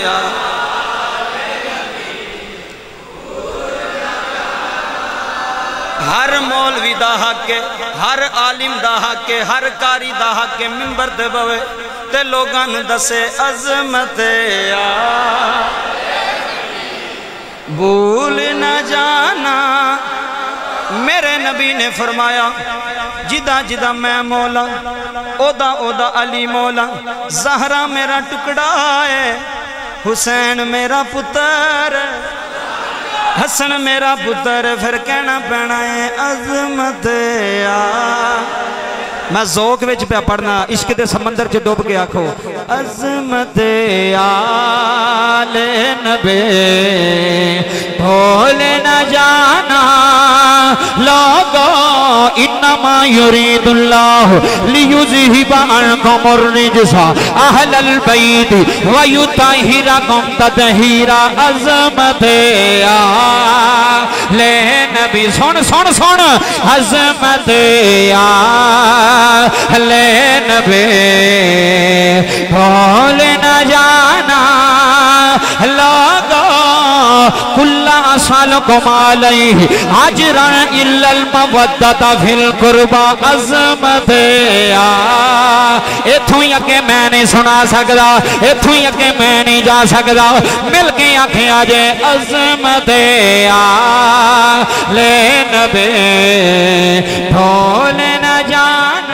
ہر مولوی دا حق ہے، ہر عالم دا حق ہے، ہر کاری دا حق ہے منبر تے بوے تے لوگاں نوں دسے عظمت بھول نہ جانا. میرے نبی نے فرمایا جدہ جدہ میں مولا اودا اودا علی مولا. زہرا میرا ٹکڑا ہے، حسین میرا پتر، حسن میرا پتر، پھر کہنا پینا ہے عظمت آل میں ذوق وچ پہ پڑھنا عشق دے سمندر چ ڈوب کے آکھو عظمت آل نبی بھول نہ جانا لوگو انما یرید اللہ لیذہب عنکم الرجس اہل البیت ویطہرکم تطہیرا عظمت آل نبی سن سن سن عظمت آل نبی بھول نہ جانا لوگو کل اسالکم علیہ اجرا الا المودۃ فی القربى عظمت ایتھوں ہی اگے میں نہیں سنا سکدا ایتھوں ہی اگے میں نہیں جا سکدا مل کے آکھیں آجے عظمت آل نبی بھول نہ جانا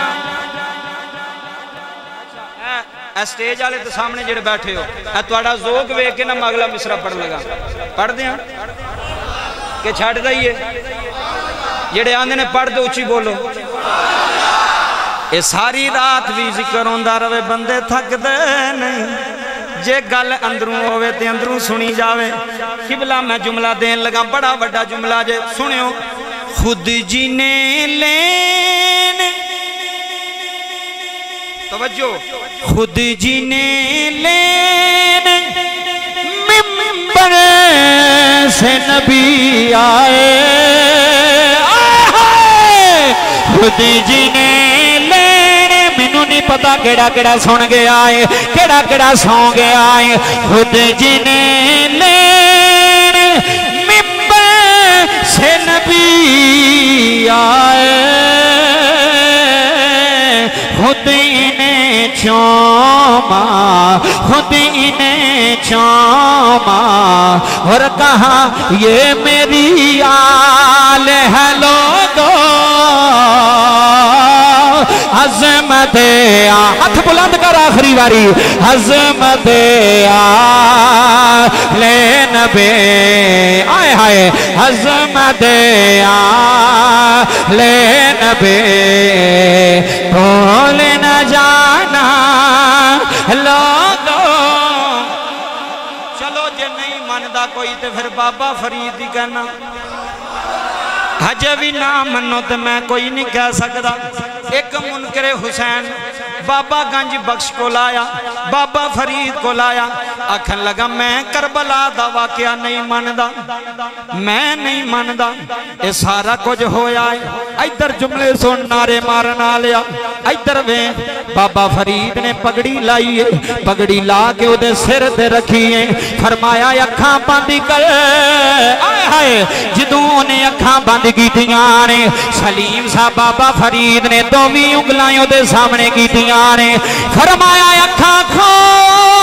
اے سٹیج والے تے سامنے جڑے بیٹھے ہو اے تہاڈا ذوق ویکھ کے نہ میں اگلا مصرع پڑھ لگا پڑھ دیاں کہ چھڈ دئیے جڑے آندے نے پڑھ دو اچھی بولو اے ساری رات بھی ذکر ہوندا رہے بندے تھک دے نہیں جے گل اندروں ہوئے تے اندروں سنی جاوے قبلہ میں جملہ دین لگا بڑا بڑا جملہ جے سنیو خود جینے لین توجہ خود جینے لین ممبر سے نبی آئے خود جینے لین مینوں نہیں پتا کیڑا کیڑا سن گیا آئے کیڑا کیڑا سو گیا آئے خود جینے لین ممبر سے نبی آئے خود انہیں چوما خود انہیں چوما اور کہا یہ میری آل ہے لوگو عظمت ہاتھ بلند کر آخری باری عظمت آل نبی آئے ہائے عظمت آل نبی بھول نہ جانا لوگو چلو جے نہیں ماندا کوئی تے پھر بابا فرید ہی کہنا ہجے بھی نہ منو تے میں کوئی نہیں کہہ سکتا ایک منکر حسین بابا گنج بخش کو لایا بابا فرید کو لایا آکھن لگا میں کربلا دا واقعہ نہیں ماندا میں نہیں ماندا اے سارا کچھ ہویا ہے ادھر جملے سن نعرے مارنا لیا ادھر وے بابا فرید نے پگڑی لائی ہے پگڑی لا کے او دے سر تے رکھی ہے فرمایا اکھاں بند کر آئے ہائے جدوں نے اکھاں بند کیتیاں نے سلیم صاحب بابا فرید نے دوویں انگلیاں دے سامنے کیتیاں نے فرمایا اکھاں کھول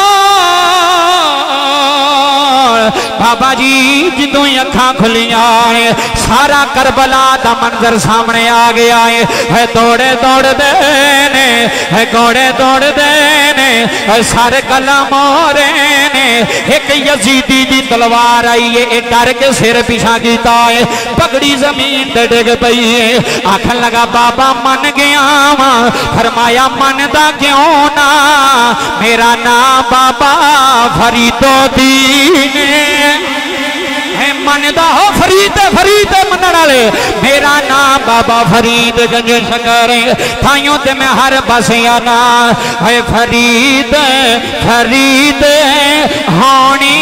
بابا جی جدوں اکھاں کھلیاں نے سارا کربلا دا منظر سامنے آ گیا ہے دوڑے دوڑ دے نے گوڑے دوڑ دے نے سارے کلام ہو رہے نے ایک یزیدی دی تلوار آئی ہے ایک ڈر کے سر پیچھا کیتا ہے پگڑی زمین تے ڈگ پئی ہے آکھن لگا بابا من گیا ماں فرمایا من دا کیوں نہ میرا نام بابا فریدو دین ہے من دا ہو فرید فرید منن والے میرا نام بابا فرید گنج شکر تھائیوں تے میں ہر پاس آنا ہے فرید فرید ہونی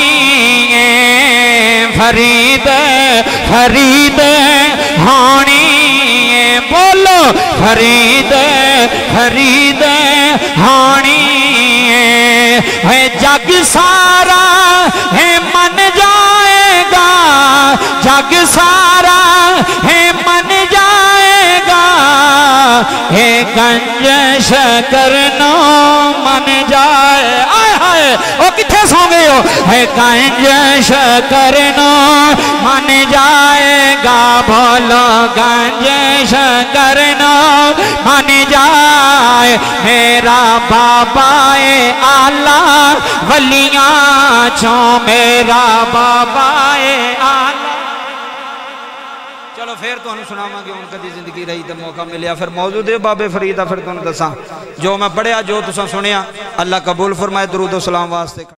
فرید فرید ہونی بولو فرید فرید ہونی ہے جگ سارا ہے من جائے گا جگ سارا ہے من جائے گا ہے گنج شکر نو من جائے آئے ہائے او کتھے سو گئے ہو ہے گنج شکر نو من جائے گا بولو گنج شکر نو من جائے میرا بابا آلہ ولیاں چوں میرا بابا آلہ چلو پھر تو انہوں سناما کہ ان کا دی زندگی رہی تو موقع ملیا پھر موضوع دے باب فریدہ پھر تو انہوں دساں جو میں پڑھیا جو تساں سنیا اللہ قبول فرمائے درود و سلام واسطے